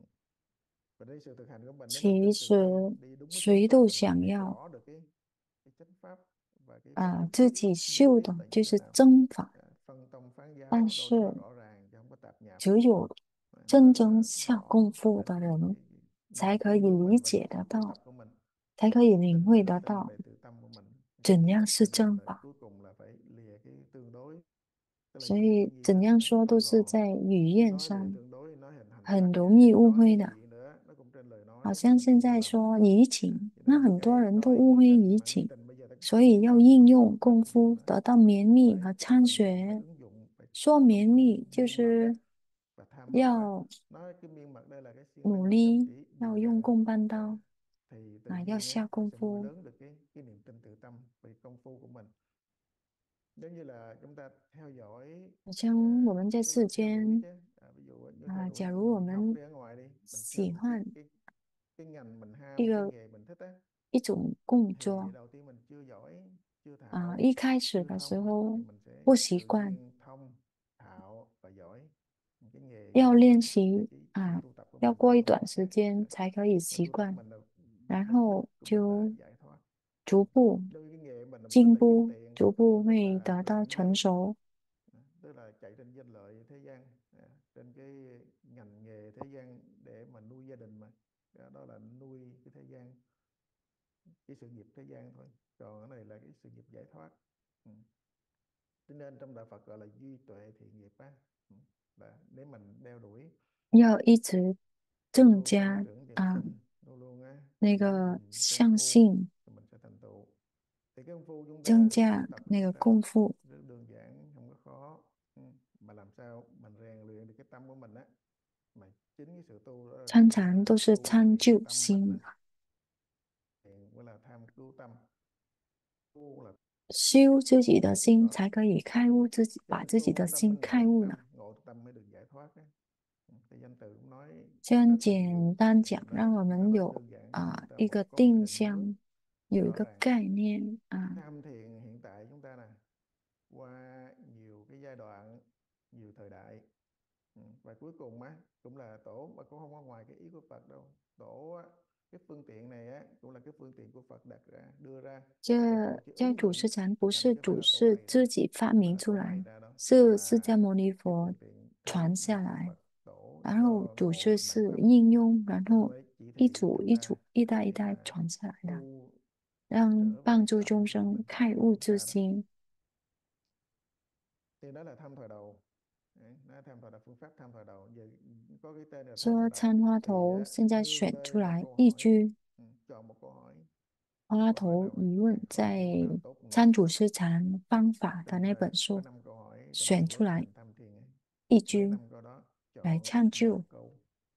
A: Và đây sự thực hành của mình nếu mình
B: 其
A: tin từ
B: 实
A: tâm, đi đúng cái chánh
B: 谁
A: pháp
B: 都
A: là mình
B: 想
A: biết
B: 要
A: rõ được cái cái chánh pháp và cái pháp
B: 啊，
A: lý
B: 自己
A: nhất
B: 修
A: thiết
B: 的
A: là như
B: 就
A: thế
B: 是
A: nào.
B: 真法，
A: À, phân tông phán
B: 但
A: giáo đâu đó nó
B: 是
A: rõ ràng chứ không có tạp nhạp.
B: 只有
A: À, nó
B: 真
A: rất
B: 正
A: là
B: 下
A: rõ
B: 功夫
A: cái,
B: 的
A: cái,
B: 人
A: cái, cái
B: 才
A: niềm
B: 可以
A: tin của
B: 理
A: mình và cái
B: 解得
A: sự tu
B: 到，
A: tập của mình.
B: 才可以
A: Cái
B: 领
A: tin
B: 会
A: là
B: 得
A: tin
B: 到
A: về tự tâm của mình.
B: 怎样是
A: Cho nên
B: 正
A: là
B: 法。
A: cuối cùng là phải lìa cái tương đối, tức là
B: 所
A: những cái chữ
B: 以
A: nhi
B: 怎
A: thanh
B: 样
A: á,
B: 说
A: nói
B: 都是
A: gọn.
B: 在语言
A: Nói về
B: 上
A: tương đối nói hình hành
B: 很
A: tắc,
B: 容易误
A: nói
B: 会
A: cái
B: 的。
A: gì nữa nó cũng trên lời
B: 好
A: nói, cho
B: 像
A: nên
B: 现
A: hiểu
B: 在
A: lầm.
B: 说移
A: À,
B: 情，
A: cho
B: 那
A: nên
B: 很多
A: cái
B: 人都
A: nói
B: 误
A: nhiệt
B: 会
A: tình
B: 移
A: mà nhiệt
B: 情，
A: tình bây giờ tất
B: 所
A: cả
B: 以
A: chúng
B: 要
A: ta
B: 应用
A: rất
B: 功
A: là nhiều
B: 夫
A: đó.
B: 得到绵
A: Mình
B: 密
A: phải
B: 和
A: thực
B: 参
A: hành nhiều, phải
B: 学。
A: ứng dụng, phải
B: 说
A: công
B: 绵
A: phu
B: 密就
A: miên mật á,
B: 是
A: và tham mật á.
B: 要
A: Nói cái miên mật đây là cái siêng
B: 努
A: năng chăm
B: 力，
A: chỉ
B: 要
A: đều
B: 用
A: đặn.
B: 共伴
A: À,
B: 刀
A: thì tự
B: 啊，要
A: nhiên á
B: 下
A: nó
B: 功
A: sẽ nuôi
B: 夫。
A: lớn được cái cái niềm tin tự tâm về công phu của mình. Giống như là chúng ta theo dõi,
B: 好像
A: à,
B: 我们在
A: tức là
B: 世
A: theo đuổi
B: 间
A: chứ. À, ví dụ như theo
B: 啊，
A: đuổi
B: 假
A: cái
B: 如我
A: học
B: 们
A: đi ở ngoài đi, mình theo
B: 喜
A: một cái
B: 欢
A: cái cái ngành mình
B: 一
A: ham, cái
B: 个
A: nghề mình thích á,
B: 一种工
A: thì
B: 作
A: đầu tiên mình chưa giỏi, chưa
B: 啊，
A: thạo,
B: 一开始
A: chưa
B: 的时
A: thông,
B: 候
A: thì mình sẽ
B: 不习
A: tự
B: 惯，
A: nhiên thông, thạo và giỏi cái nghề,
B: 要
A: nghề của
B: 练
A: mình, cái,
B: 习
A: cái sự
B: 啊，
A: tu tập của
B: 要
A: mình
B: 过
A: chứ
B: 一
A: không
B: 段
A: có
B: 时
A: khác.
B: 间
A: À,
B: 才可以
A: mà
B: 习
A: tu tập
B: 惯，
A: mình là
B: 然
A: mục đích
B: 后
A: của mình là
B: 就
A: giải thoát.
B: 逐步
A: Đối với cái nghề của mình là mục đích
B: 进
A: là kiếm
B: 步，
A: tiền,
B: 逐步
A: mục đích
B: 会
A: là
B: 得到
A: lợi
B: 成
A: danh.
B: 熟。
A: À, tức là chạy trên danh lợi thế gian, à, trên cái ngành nghề thế gian để mà nuôi gia đình mà. Đó, đó là nuôi cái thế gian, cái sự nghiệp thế gian thôi. Còn cái này là cái sự nghiệp giải thoát. Ừ. Cho nên trong đạo Phật gọi là duy tuệ thiện nghiệp á. Ừ. Là nếu mình đeo đuổi,
B: 要一直
A: luôn
B: 增
A: luôn tăng
B: 加
A: trưởng niềm
B: 啊
A: tin, luôn luôn á,
B: 那
A: giữ
B: 个
A: gìn công
B: 相
A: phu
B: 信，
A: thì mình sẽ thành tựu. Thì cái công phu chúng
B: 增
A: ta tu
B: 加
A: tập
B: 那
A: chúng
B: 个
A: ta
B: 功夫，
A: rất đơn giản, không có khó. Ừ. Mà làm sao mình rèn luyện được cái tâm của mình á, mà chính cái sự tu đó
B: 参
A: chính
B: 禅
A: là
B: 都是
A: tu
B: 参
A: luyện
B: 就
A: tâm mình nè,
B: 心，
A: gọi là tham cứu tâm. Tu là
B: 修自己的心
A: đó.
B: 才可以开悟自己，
A: Cho
B: 把
A: nên
B: 自己
A: tu
B: 的
A: tâm
B: 心
A: mới ngộ
B: 开
A: được
B: 悟
A: tâm,
B: 了。
A: ngộ được tâm mới được giải thoát á. Cái danh từ cũng nói
B: 这样
A: rất là nhiều.
B: 简单
A: Thì
B: 讲，
A: mình nói
B: 让我
A: nó
B: 们
A: rất
B: 有
A: đơn giản cho
B: 啊
A: chúng ta
B: 一
A: một
B: 个
A: có một cái
B: 定
A: định hướng
B: 向，有一
A: rõ
B: 个
A: ràng.
B: 概念啊。
A: Tham thiền hiện tại chúng ta nè, qua nhiều cái giai đoạn, nhiều thời đại. Ừ. Và cuối cùng á cũng là tổ, mà cũng không có ngoài cái ý của Phật đâu. Tổ á, cái phương tiện này á cũng là cái phương tiện của Phật đặt ra, đưa ra để
B: 这
A: tổ chức
B: 这
A: ứng
B: 主
A: dụng
B: 持禅不
A: thành
B: 是
A: chứ không phải
B: 主
A: là tổ
B: 是
A: bày ra,
B: 自己发
A: không phải
B: 明
A: là
B: 出
A: tổ
B: 来，
A: bày ra đâu,
B: 是释
A: mà
B: 迦牟尼
A: cái
B: 佛
A: phương tiện
B: 传
A: thánh
B: 下
A: mà Đức
B: 来，
A: Phật tổ
B: 然后
A: cho
B: 主
A: tổ
B: 是
A: mạt
B: 是
A: Pháp
B: 应用，然
A: thì
B: 后
A: mới chỉ
B: 一
A: thị cho
B: 组
A: chúng
B: 一
A: ta
B: 组、一代一
A: để
B: 代
A: mà
B: 传下来的，
A: tu
B: 让
A: trở
B: 帮
A: về
B: 助
A: tâm
B: 众
A: của
B: 生
A: mình,
B: 开
A: của
B: 悟
A: chúng
B: 之
A: ta đó.
B: 心。
A: Thì đó là tham thời đầu. Đấy, đó là tham thời đầu, phương pháp tham thời đầu. Giờ có cái tên là tham thời
B: 说
A: đầu.
B: 参花
A: Thì
B: 头
A: á,
B: 现在
A: nương
B: 选出
A: lên một
B: 来
A: câu
B: 一
A: hỏi,
B: 句
A: ừ, chọn một câu hỏi,
B: 花
A: câu hỏi
B: 头
A: nào
B: 疑
A: à,
B: 问，
A: câu
B: 在
A: chuyện nào tốt nhất.
B: 参主师禅方法的
A: Trong
B: 那
A: à,
B: 本
A: có
B: 书
A: năm câu hỏi trong
B: 选
A: từng
B: 出
A: bước
B: 来
A: mình tham thiền ấy.
B: 一
A: Lấy
B: 句
A: năm câu đó
B: 来
A: chọn
B: 唱
A: một
B: 就，
A: câu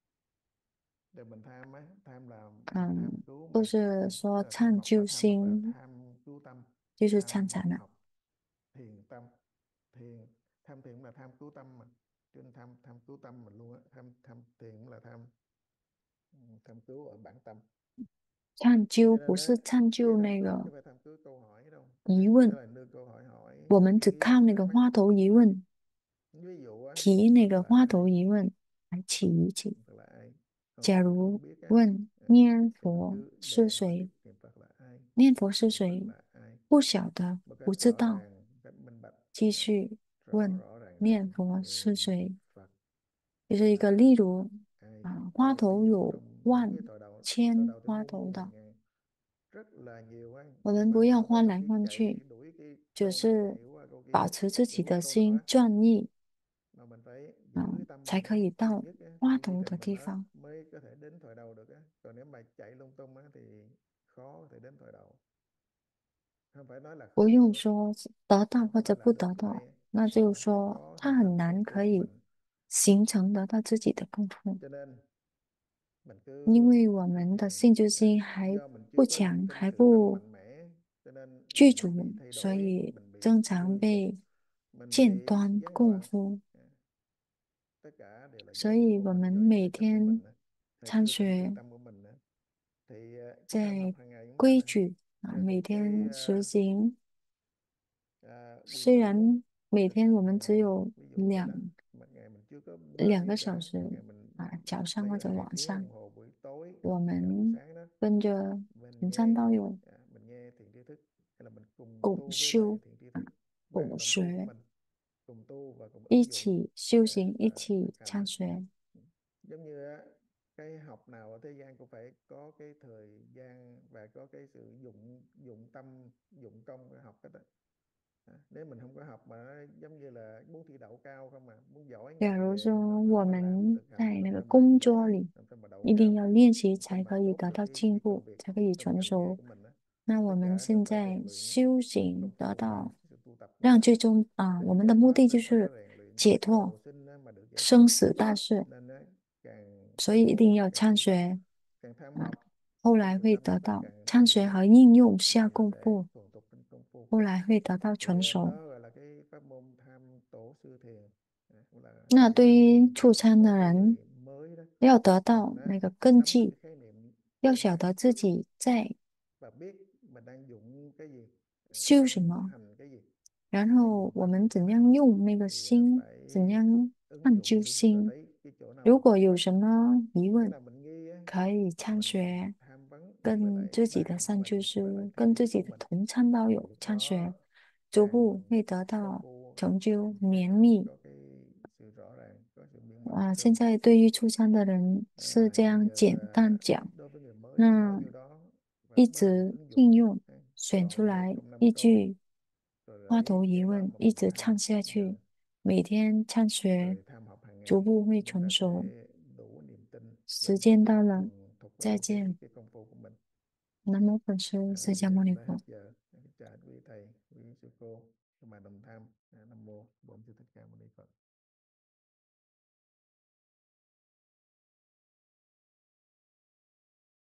A: để mình tham á, tham là
B: 嗯，
A: tham cứu
B: 都
A: mà,
B: 是
A: tham,
B: 说
A: tức là tham
B: 唱
A: học và
B: 就
A: tham học là
B: 心，
A: tham cứu tâm,
B: 就是参
A: tham
B: 禅了。
A: học thiền tâm, thiền tham thiền cũng là tham cứu tâm mà, cho nên tham tham cứu tâm mình luôn á, tham tham thiền cũng là tham, ừ, tham cứu ở bản tâm.
B: 唱就
A: Cho
B: 不
A: nên
B: 是
A: á,
B: 唱
A: cái
B: 就
A: tham
B: 那
A: cứu
B: 个
A: chứ không phải tham cứu câu hỏi đâu,
B: 疑
A: tức
B: 问，
A: là đưa câu hỏi hỏi
B: 我
A: cái
B: 们只
A: nghi
B: 靠那
A: thắc
B: 个
A: mắc.
B: 花头疑问，
A: Ví dụ á,
B: 提那
A: Phật
B: 个
A: là
B: 花
A: ai,
B: 头疑问来起一起。
A: Phật là ai, không
B: 假
A: không
B: 如
A: không biết á,
B: 问
A: à,
B: 念
A: thì mình
B: 佛
A: cứ
B: 是
A: đề hỏi
B: 谁，
A: niệm Phật là ai,
B: 念佛是
A: niệm Phật
B: 谁，
A: là ai,
B: 不晓得，
A: một cách
B: 不知
A: rõ
B: 道，
A: ràng, một cách minh bạch,
B: 继
A: à,
B: 续
A: rõ
B: 问
A: rõ ràng ràng,
B: 念佛是
A: niệm
B: 谁，
A: Phật
B: 就是一个
A: là
B: 例如
A: ai.
B: 啊，
A: Đó
B: 花
A: là ví
B: 头
A: dụ
B: 有
A: trong những
B: 万
A: cái thời đầu, thời
B: 千
A: đầu thì
B: 花
A: muôn
B: 头
A: muôn
B: 的，
A: ngàn ngàn, rất là nhiều á,
B: 我
A: nhưng
B: 们
A: mà
B: 不要
A: không phải
B: 换
A: mình
B: 来
A: cứ
B: 换
A: chạy
B: 去，
A: đuổi cái
B: 只
A: câu này
B: 是
A: hiểu qua câu kia,
B: 保持自己
A: hiểu qua
B: 的
A: câu nọ
B: 心
A: á,
B: 专一
A: mà mình phải
B: 啊，
A: giữ cái tâm
B: 才
A: mình
B: 可
A: á,
B: 以
A: chuyên
B: 到
A: nhất á,
B: 花
A: chuyên nhất
B: 头
A: thì
B: 的
A: mình
B: 地
A: nó
B: 方。
A: mới có thể đến thời đầu được á, còn nếu mà chạy lung tung á thì khó có thể đến thời đầu. Không phải nói là
B: 不
A: không
B: 用
A: được,
B: 说得到
A: không
B: 或
A: không
B: 者
A: phải
B: 不
A: làm được
B: 得
A: như
B: 到，
A: vậy,
B: 那
A: mà
B: 就是
A: nó sẽ
B: 说
A: khó
B: 他
A: hình
B: 很
A: thành công
B: 难
A: phu
B: 可
A: của
B: 以
A: mình.
B: 形成得到自己的功夫，
A: Cho nên mình
B: 因
A: cứ
B: 为我
A: tham
B: 们的
A: thiền,
B: 信就
A: à,
B: 心还
A: do mình
B: 不
A: chưa có
B: 强，
A: cái
B: 还
A: sự tâm
B: 不
A: mạnh mẽ, cho nên
B: 具
A: mình
B: 足，
A: bị thay
B: 所
A: đổi,
B: 以
A: mình bị
B: 经常
A: tương tục,
B: 被
A: mình
B: 间
A: bị
B: 断
A: gián
B: 功
A: đoạn,
B: 夫。
A: à, tất cả đều là
B: 所
A: do cái
B: 以我
A: khôn,
B: 们
A: do cái
B: 每
A: tư chất của
B: 天
A: mình á, thì
B: 参
A: chưa tính từ
B: 学
A: tâm của mình nữa. Thì à, cái tham học
B: 在
A: hàng ngày chúng ta
B: 规
A: nè,
B: 矩啊，
A: rồi
B: 每
A: thì cái
B: 天实
A: à,
B: 行。
A: à, quy
B: 虽
A: củ
B: 然每
A: thực
B: 天我
A: hành
B: 们
A: hàng
B: 只
A: ngày,
B: 有
A: ví dụ như
B: 两
A: là một ngày mình chưa có
B: 两
A: bơi
B: 个
A: gì
B: 小
A: cả,
B: 时
A: một ngày mình
B: 啊，早上
A: lấy
B: 或
A: có
B: 者
A: hai
B: 晚
A: tiếng
B: 上，
A: đồng hồ buổi tối
B: 我
A: hoặc là buổi
B: 们
A: sáng đó,
B: 跟着
A: mình
B: 仁山
A: nghe,
B: 道友
A: à, mình nghe thiền tri thức, hay là mình cùng
B: 共
A: tu với lại
B: 修
A: thiền tri
B: 啊，
A: thức,
B: 共
A: bạn đồng tu của
B: 学，
A: mình, cùng tu và cùng
B: 一
A: ứng dụng,
B: 起修
A: à,
B: 行，一
A: và
B: 起
A: thực hành
B: 参
A: á.
B: 学。
A: Giống như á, cái học nào ở thế gian cũng phải có cái thời gian và có cái sự dụng dụng tâm, dụng công để học hết á. À, nếu mình không có học mà nó giống như là muốn thi đậu cao không, mà muốn giỏi
B: 假
A: ngành
B: 如
A: nghề
B: 说
A: mà
B: 我
A: không có làm
B: 们
A: thực
B: 在
A: hành
B: 那
A: làm
B: 个
A: sao mà
B: 工
A: giỏi,
B: 作里
A: làm sao mà đậu
B: 一定
A: cao,
B: 要练习，
A: làm sao
B: 才
A: mà
B: 可以
A: tốt
B: 得
A: được
B: 到
A: cái
B: 进
A: cái
B: 步，
A: công việc
B: 才可以
A: trong
B: 成
A: ngành nghề
B: 熟。
A: của mình á.
B: 那我
A: Tất
B: 们
A: cả đều
B: 现
A: phải
B: 在
A: rèn luyện á,
B: 修
A: sự
B: 行
A: công
B: 得
A: phu và
B: 到，
A: sự tu tập của
B: 让
A: mình.
B: 最终啊，我
A: Thì
B: 们的
A: giải
B: 目
A: thoát
B: 的就
A: là phải
B: 是
A: có rèn luyện,
B: 解脱
A: cầu sinh á mà được giải
B: 生
A: thoát.
B: 死大事，
A: Nên á, càng
B: 所以
A: càng
B: 一定
A: tu
B: 要
A: càng
B: 参
A: tu tập,
B: 学
A: càng tham
B: 啊，
A: học
B: 后
A: cái
B: 来
A: sự
B: 会
A: tham
B: 得
A: học nó
B: 到
A: càng
B: 参
A: thuần
B: 学
A: thục
B: 和应用
A: thì
B: 下
A: mình có
B: 功
A: thể
B: 夫，
A: thuần thục trên công phu.
B: 后来会得到
A: Thì
B: 成
A: à,
B: 熟。
A: đó gọi là cái pháp môn tham tổ sư thiền, à, cũng là
B: 那
A: cái
B: 对
A: tham
B: 于
A: thiền
B: 初参的
A: đối với
B: 人，
A: người mới đó,
B: 要得
A: là
B: 到
A: mình á,
B: 那个根
A: nắm được
B: 基，
A: cái khái niệm
B: 要
A: tu
B: 晓
A: tập
B: 得自己在
A: và biết mình đang dụng cái gì, à,
B: 修什
A: đang
B: 么，
A: hành cái gì,
B: 然
A: đang
B: 后
A: dụng
B: 我
A: tâm
B: 们
A: như thế
B: 怎样
A: nào,
B: 用那个
A: thì à,
B: 心，
A: phải
B: 怎样
A: ứng
B: 探究
A: dụng. Thì chúng ta
B: 心。
A: thấy cái chỗ
B: 如
A: nào
B: 果
A: thắc
B: 有
A: mắc,
B: 什么疑
A: cái
B: 问，
A: nào mình nghi á,
B: 可以参
A: mình
B: 学，
A: tham vấn với
B: 跟
A: lại
B: 自己的
A: bạn của
B: 三居
A: mình, với lại
B: 师，
A: thiền
B: 跟
A: tri
B: 自
A: thức
B: 己
A: của
B: 的
A: mình,
B: 同参道
A: thì
B: 友
A: lúc
B: 参
A: đó
B: 学，逐
A: càng
B: 步会得
A: công
B: 到
A: phu
B: 成就
A: thì
B: 绵
A: càng
B: 密。
A: có cái sự rõ ràng, có sự miên mật
B: 啊，现
A: đúng.
B: 在对于初参的人是
A: À,
B: 这
A: nhưng
B: 样
A: giờ
B: 简
A: à,
B: 单讲，
A: đối với người mới thì nói
B: 那
A: nhiêu đó và
B: 一
A: mới được
B: 直
A: ứng
B: 应
A: dụng,
B: 用，
A: ha.
B: 选出
A: Chọn một
B: 来
A: trong năm
B: 一
A: câu
B: 句
A: rồi
B: 花头
A: lấy
B: 疑
A: cái đó
B: 问，
A: mà
B: 一
A: mình
B: 直
A: tham
B: 唱下
A: dần,
B: 去，每天参学，
A: rồi tham học hàng
B: 逐
A: ngày
B: 步会
A: thì chúng
B: 成
A: ta
B: 熟。
A: sẽ đủ niềm tin và
B: 时
A: chúng ta
B: 间
A: sẽ
B: 到了，
A: thuần thục
B: 再
A: lên cái
B: 见。
A: cái công phu của mình.
B: 南无本师
A: À,
B: 释
A: bây
B: 迦
A: giờ
B: 牟尼
A: cũng đã
B: 佛。
A: hết giờ. Chào quý thầy, quý sư cô, các bạn đồng tham. À, Nam mô Bổn Sư Thích Ca Mâu Ni Phật.